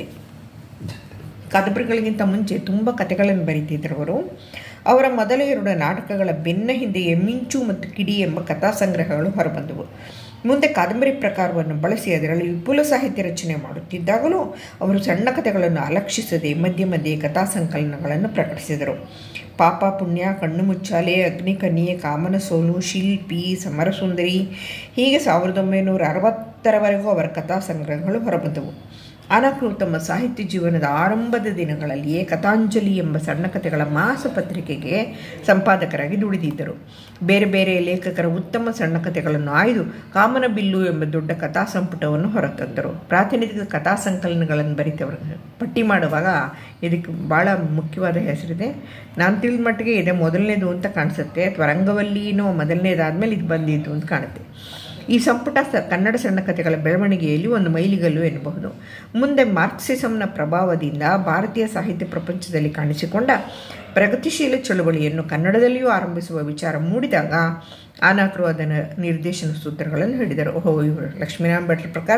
[SPEAKER 1] ಕಾದಂಬರಿಗಳಿಗಿಂತ ಮುಂಚೆ ತುಂಬ ಕಥೆಗಳನ್ನು ಬರೀತಿದ್ರು ಅವರು. ಅವರ ಮೊದಲ ಎರಡು ನಾಟಕಗಳ ಬೆನ್ನ ಹಿಂದೆ ಮಿಂಚು ಮತ್ತು ಕಿಡಿ ಎಂಬ ಕಥಾ ಸಂಗ್ರಹಗಳು ಹೊರಬಂದವು. ಮುಂದೆ ಕಾದಂಬರಿ ಪ್ರಕಾರವನ್ನು ಬಳಸಿ ಅದರಲ್ಲಿ ವಿಪುಲ ಸಾಹಿತ್ಯ ರಚನೆ ಮಾಡುತ್ತಿದ್ದಾಗಲೂ ಅವರು ಸಣ್ಣ ಕಥೆಗಳನ್ನು ಅಲಕ್ಷಿಸದೆ ಮಧ್ಯೆ ಮಧ್ಯೆ ಕಥಾ ಸಂಕಲನಗಳನ್ನು ಪ್ರಕಟಿಸಿದರು. ಪಾಪ ಪುಣ್ಯ, ಕಣ್ಣು ಮುಚ್ಚಾಲೆ, ಅಗ್ನಿಕನ್ಯೆ, ಕಾಮನ ಸೋಲು, ಶಿಲ್ಪಿ, ಸಮರಸುಂದರಿ ಹೀಗೆ ಸಾವಿರದ ಒಂಬೈನೂರ ಅರವತ್ತರವರೆಗೂ ಅವರ ಕಥಾ ಸಂಗ್ರಹಗಳು ಹೊರಬಂದವು. ಆನಕರು ತಮ್ಮ ಸಾಹಿತ್ಯ ಜೀವನದ ಆರಂಭದ ದಿನಗಳಲ್ಲಿಯೇ ಕಥಾಂಜಲಿ ಎಂಬ ಸಣ್ಣ ಕಥೆಗಳ ಮಾಸಪತ್ರಿಕೆಗೆ ಸಂಪಾದಕರಾಗಿ ದುಡಿದಿದ್ದರು. ಬೇರೆ ಬೇರೆ ಲೇಖಕರ ಉತ್ತಮ ಸಣ್ಣ ಕಥೆಗಳನ್ನು ಆಯ್ದು ಕಾಮನ ಬಿಲ್ಲು ಎಂಬ ದೊಡ್ಡ ಕಥಾ ಸಂಪುಟವನ್ನು ಹೊರತಂದರು. ಪ್ರಾತಿನಿಧಿಕ ಕಥಾ ಸಂಕಲನಗಳನ್ನು ಬರೀತವರು ಪಟ್ಟಿ ಮಾಡುವಾಗ ಇದಕ್ಕೆ ಭಾಳ ಮುಖ್ಯವಾದ ಹೆಸರಿದೆ. ನಾನು ತಿಳಿದ ಮಟ್ಟಿಗೆ ಇದೆ ಮೊದಲನೇದು ಅಂತ ಕಾಣಿಸುತ್ತೆ, ಅಥವಾ ರಂಗವಲ್ಲಿನೋ ಮೊದಲನೇದಾದ್ಮೇಲೆ ಇದು ಬಂದಿದ್ದು ಅಂತ ಕಾಣುತ್ತೆ. ಈ ಸಂಪುಟ ಸ ಕನ್ನಡ ಸಣ್ಣ ಕಥೆಗಳ ಬೆಳವಣಿಗೆಯಲ್ಲಿ ಒಂದು ಮೈಲಿಗಲ್ಲು ಎನ್ನಬಹುದು. ಮುಂದೆ ಮಾರ್ಕ್ಸಿಸಂನ ಪ್ರಭಾವದಿಂದ ಭಾರತೀಯ ಸಾಹಿತ್ಯ ಪ್ರಪಂಚದಲ್ಲಿ ಕಾಣಿಸಿಕೊಂಡ ಪ್ರಗತಿಶೀಲ ಚಳುವಳಿಯನ್ನು ಕನ್ನಡದಲ್ಲಿಯೂ ಆರಂಭಿಸುವ ವಿಚಾರ ಮೂಡಿದಾಗ ಆನಕರು ಅದನ್ನು ನಿರ್ದೇಶನ ಸೂತ್ರಗಳನ್ನು ಹಿಡಿದರು. ಓಹೋ, ಇವರು ಲಕ್ಷ್ಮೀನಾರಾಯಣ ಭಟ್ರ ಪ್ರಕಾರ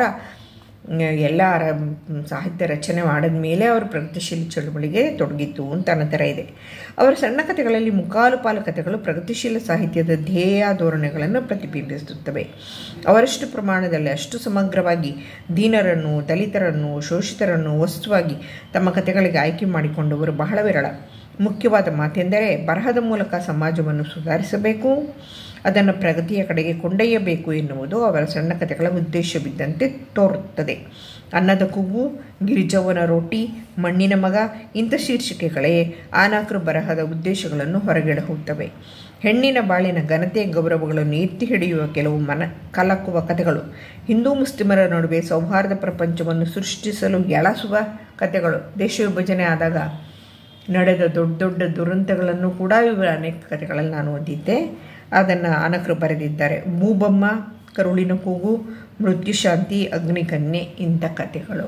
[SPEAKER 1] ಎಲ್ಲ ಸಾಹಿತ್ಯ ರಚನೆ ಮಾಡಿದ ಮೇಲೆ ಅವರು ಪ್ರಗತಿಶೀಲ ಚಳುವಳಿಗೆ ತೊಡಗಿತ್ತು ಅಂತ ಅನ್ನೋ ಥರ ಇದೆ. ಅವರ ಸಣ್ಣ ಕಥೆಗಳಲ್ಲಿ ಮುಕ್ಕಾಲು ಪಾಲು ಕಥೆಗಳು ಪ್ರಗತಿಶೀಲ ಸಾಹಿತ್ಯದ ಧ್ಯೇಯ ಧೋರಣೆಗಳನ್ನು ಪ್ರತಿಬಿಂಬಿಸುತ್ತವೆ. ಅವರಷ್ಟು ಪ್ರಮಾಣದಲ್ಲಿ ಅಷ್ಟು ಸಮಗ್ರವಾಗಿ ದೀನರನ್ನು, ದಲಿತರನ್ನು, ಶೋಷಿತರನ್ನು ವಸ್ತುವಾಗಿ ತಮ್ಮ ಕಥೆಗಳಿಗೆ ಆಯ್ಕೆ ಮಾಡಿಕೊಂಡವರು ಬಹಳ ವಿರಳ. ಮುಖ್ಯವಾದ ಮಾತೆಂದರೆ ಬರಹದ ಮೂಲಕ ಸಮಾಜವನ್ನು ಸುಧಾರಿಸಬೇಕು, ಅದನ್ನು ಪ್ರಗತಿಯ ಕಡೆಗೆ ಕೊಂಡೊಯ್ಯಬೇಕು ಎನ್ನುವುದು ಅವರ ಸಣ್ಣ ಕಥೆಗಳ ಉದ್ದೇಶವಿದ್ದಂತೆ ತೋರುತ್ತದೆ. ಅನ್ನದ ಕೂಗು, ಗಿರಿಜವ್ವನ ರೋಟಿ, ಮಣ್ಣಿನ ಮಗ ಇಂಥ ಶೀರ್ಷಿಕೆಗಳೇ ಆನಕರು ಬರಹದ ಉದ್ದೇಶಗಳನ್ನು ಹೊರಗೆಡಹುತ್ತವೆ. ಹೆಣ್ಣಿನ ಬಾಳಿನ ಘನತೆ ಗೌರವಗಳನ್ನು ಎತ್ತಿ ಹಿಡಿಯುವ ಕೆಲವು ಮನ ಕಲಕುವ ಕಥೆಗಳು, ಹಿಂದೂ ಮುಸ್ಲಿಮರ ನಡುವೆ ಸೌಹಾರ್ದ ಪ್ರಪಂಚವನ್ನು ಸೃಷ್ಟಿಸಲು ಎಳಸುವ ಕಥೆಗಳು, ದೇಶ ವಿಭಜನೆ ಆದಾಗ ನಡೆದ ದೊಡ್ಡ ದೊಡ್ಡ ದುರಂತಗಳನ್ನು ಕೂಡ ಇವರ ಅನೇಕ ಕಥೆಗಳಲ್ಲಿ ನಾನು ಓದಿದ್ದೆ. ಅದನ್ನು ಆನಕರು ಬರೆದಿದ್ದಾರೆ. ಭೂಬಮ್ಮ, ಕರುಳಿನ ಕೂಗು, ಮೃತ್ಯುಶಾಂತಿ, ಅಗ್ನಿಕನ್ಯೆ ಇಂಥ ಕಥೆಗಳು.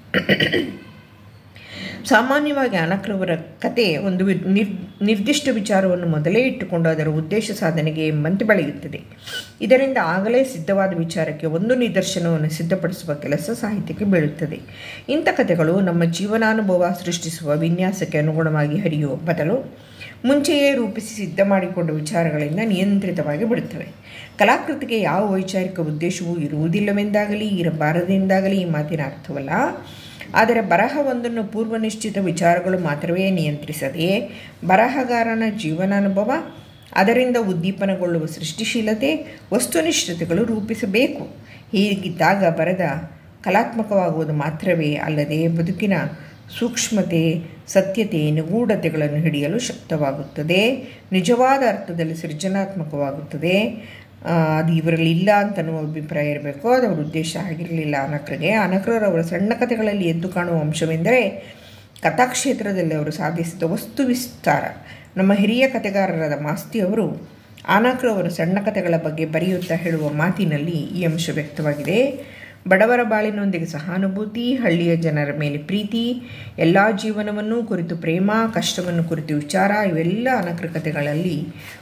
[SPEAKER 1] ಸಾಮಾನ್ಯವಾಗಿ ಆನಕರವರ ಕತೆ ಒಂದು ನಿರ್ ನಿರ್ದಿಷ್ಟ ವಿಚಾರವನ್ನು ಮೊದಲೇ ಇಟ್ಟುಕೊಂಡು ಅದರ ಉದ್ದೇಶ ಸಾಧನೆಗೆ ಎಂಬಂತೆ ಬೆಳೆಯುತ್ತದೆ. ಇದರಿಂದ ಆಗಲೇ ಸಿದ್ಧವಾದ ವಿಚಾರಕ್ಕೆ ಒಂದು ನಿದರ್ಶನವನ್ನು ಸಿದ್ಧಪಡಿಸುವ ಕೆಲಸ ಸಾಹಿತ್ಯಕ್ಕೆ ಬೀಳುತ್ತದೆ. ಇಂಥ ಕಥೆಗಳು ನಮ್ಮ ಜೀವನಾನುಭವ ಸೃಷ್ಟಿಸುವ ವಿನ್ಯಾಸಕ್ಕೆ ಅನುಗುಣವಾಗಿ ಹರಿಯುವ ಬದಲು ಮುಂಚೆಯೇ ರೂಪಿಸಿ ಸಿದ್ಧ ಮಾಡಿಕೊಂಡ ವಿಚಾರಗಳಿಂದ ನಿಯಂತ್ರಿತವಾಗಿ ಬಿಡುತ್ತವೆ. ಕಲಾಕೃತಿಗೆ ಯಾವ ವೈಚಾರಿಕ ಉದ್ದೇಶವೂ ಇರುವುದಿಲ್ಲವೆಂದಾಗಲಿ ಇರಬಾರದೆಂದಾಗಲಿ ಈ ಮಾತಿನ ಅರ್ಥವಲ್ಲ. ಆದರೆ ಬರಹವೊಂದನ್ನು ಪೂರ್ವನಿಶ್ಚಿತ ವಿಚಾರಗಳು ಮಾತ್ರವೇ ನಿಯಂತ್ರಿಸದೆ ಬರಹಗಾರನ ಜೀವನಾನುಭವ, ಅದರಿಂದ ಉದ್ದೀಪನಗೊಳ್ಳುವ ಸೃಷ್ಟಿಶೀಲತೆ, ವಸ್ತುನಿಷ್ಠತೆಗಳು ರೂಪಿಸಬೇಕು. ಹೀಗಿದ್ದಾಗ ಬರೆದ ಕಲಾತ್ಮಕವಾಗುವುದು ಮಾತ್ರವೇ ಅಲ್ಲದೆ ಬದುಕಿನ ಸೂಕ್ಷ್ಮತೆ, ಸತ್ಯತೆ, ನಿಗೂಢತೆಗಳನ್ನು ಹಿಡಿಯಲು ಶಕ್ತವಾಗುತ್ತದೆ. ನಿಜವಾದ ಅರ್ಥದಲ್ಲಿ ಸೃಜನಾತ್ಮಕವಾಗುತ್ತದೆ. ಅದು ಇವರಲ್ಲಿ ಇಲ್ಲ ಅಂತ ಅನ್ನುವ ಅಭಿಪ್ರಾಯ ಇರಬೇಕು. ಅದು ಅವರ ಉದ್ದೇಶ ಆಗಿರಲಿಲ್ಲ ಆನಕರಿಗೆ. ಆನಕರವರ ಸಣ್ಣ ಕಥೆಗಳಲ್ಲಿ ಎದ್ದು ಕಾಣುವ ಅಂಶವೆಂದರೆ ಕಥಾಕ್ಷೇತ್ರದಲ್ಲಿ ಅವರು ಸಾಧಿಸಿದ ವಸ್ತು ವಿಸ್ತಾರ. ನಮ್ಮ ಹಿರಿಯ ಕಥೆಗಾರರಾದ ಮಾಸ್ತಿ ಅವರು ಆನಕರವರ ಸಣ್ಣ ಕಥೆಗಳ ಬಗ್ಗೆ ಬರೆಯುತ್ತಾ ಹೇಳುವ ಮಾತಿನಲ್ಲಿ ಈ ಅಂಶ ವ್ಯಕ್ತವಾಗಿದೆ. ಬಡವರ ಬಾಳಿನೊಂದಿಗೆ ಸಹಾನುಭೂತಿ, ಹಳ್ಳಿಯ ಜನರ ಮೇಲೆ ಪ್ರೀತಿ, ಎಲ್ಲ ಜೀವನವನ್ನು ಕುರಿತು ಪ್ರೇಮ, ಕಷ್ಟವನ್ನು ಕುರಿತು ವಿಚಾರ ಇವೆಲ್ಲ ಆನಕರ ಕಥೆಗಳಲ್ಲಿ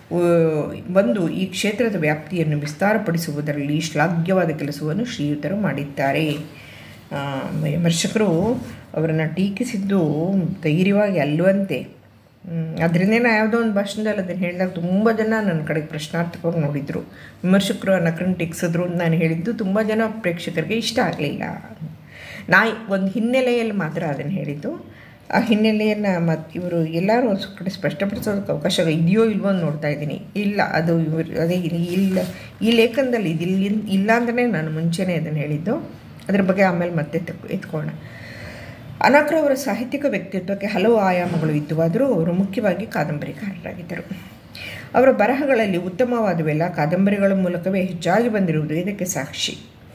[SPEAKER 1] ಬಂದು ಈ ಕ್ಷೇತ್ರದ ವ್ಯಾಪ್ತಿಯನ್ನು ವಿಸ್ತಾರಪಡಿಸುವುದರಲ್ಲಿ ಶ್ಲಾಘ್ಯವಾದ ಕೆಲಸವನ್ನು ಶ್ರೀಯುತರು ಮಾಡಿದ್ದಾರೆ. ವಿಮರ್ಶಕರು ಅವರನ್ನು ಟೀಕಿಸಿದ್ದು ಧೈರ್ಯವಾಗಿ ಅಲ್ಲವಂತೆ. ಅದರಿಂದೇ ನಾ ಯಾವುದೋ ಒಂದು ಭಾಷಣದಲ್ಲಿ ಅದನ್ನು ಹೇಳಿದಾಗ ತುಂಬ ಜನ ನನ್ನ ಕಡೆಗೆ ಪ್ರಶ್ನಾರ್ಥಕವಾಗಿ ನೋಡಿದರು. ವಿಮರ್ಶಕರು ಅನ್ನಕರನ್ನು ಟೀಕಿಸಿದ್ರು ಅಂತ ನಾನು ಹೇಳಿದ್ದು ತುಂಬ ಜನ ಪ್ರೇಕ್ಷಕರಿಗೆ ಇಷ್ಟ ಆಗಲಿಲ್ಲ. ನಾ ಒಂದು ಹಿನ್ನೆಲೆಯಲ್ಲಿ ಮಾತ್ರ ಅದನ್ನು ಹೇಳಿದ್ದು. ಆ ಹಿನ್ನೆಲೆಯನ್ನು ಮತ್ತು ಇವರು ಎಲ್ಲರೂ ಒಂದು ಕಡೆ ಸ್ಪಷ್ಟಪಡಿಸೋದಕ್ಕೆ ಅವಕಾಶ ಇದೆಯೋ ಇಲ್ವೋ ಅಂತ ನೋಡ್ತಾ ಇದ್ದೀನಿ. ಇಲ್ಲ, ಅದು ಇವರು ಅದೇ ಇಲ್ಲ, ಈ ಲೇಖನದಲ್ಲಿ ಇದಿಲ್ಲ ಇಲ್ಲ ಅಂತಲೇ ನಾನು ಮುಂಚೆನೇ ಅದನ್ನು ಹೇಳಿದ್ದು. ಅದ್ರ ಬಗ್ಗೆ ಆಮೇಲೆ ಮತ್ತೆ ಎತ್ಕೊಳ್ಳೋಣ. ಅನಾಕ್ರವರ ಸಾಹಿತ್ಯಿಕ ವ್ಯಕ್ತಿತ್ವಕ್ಕೆ ಹಲವು ಆಯಾಮಗಳು ಇದ್ದುವಾದರೂ ಅವರು ಮುಖ್ಯವಾಗಿ ಕಾದಂಬರಿಕಾರರಾಗಿದ್ದರು. ಅವರ ಬರಹಗಳಲ್ಲಿ ಉತ್ತಮವಾದವೆಲ್ಲ ಕಾದಂಬರಿಗಳ ಮೂಲಕವೇ ಹೆಚ್ಚಾಗಿ ಬಂದಿರುವುದು ಇದಕ್ಕೆ ಸಾಕ್ಷಿ.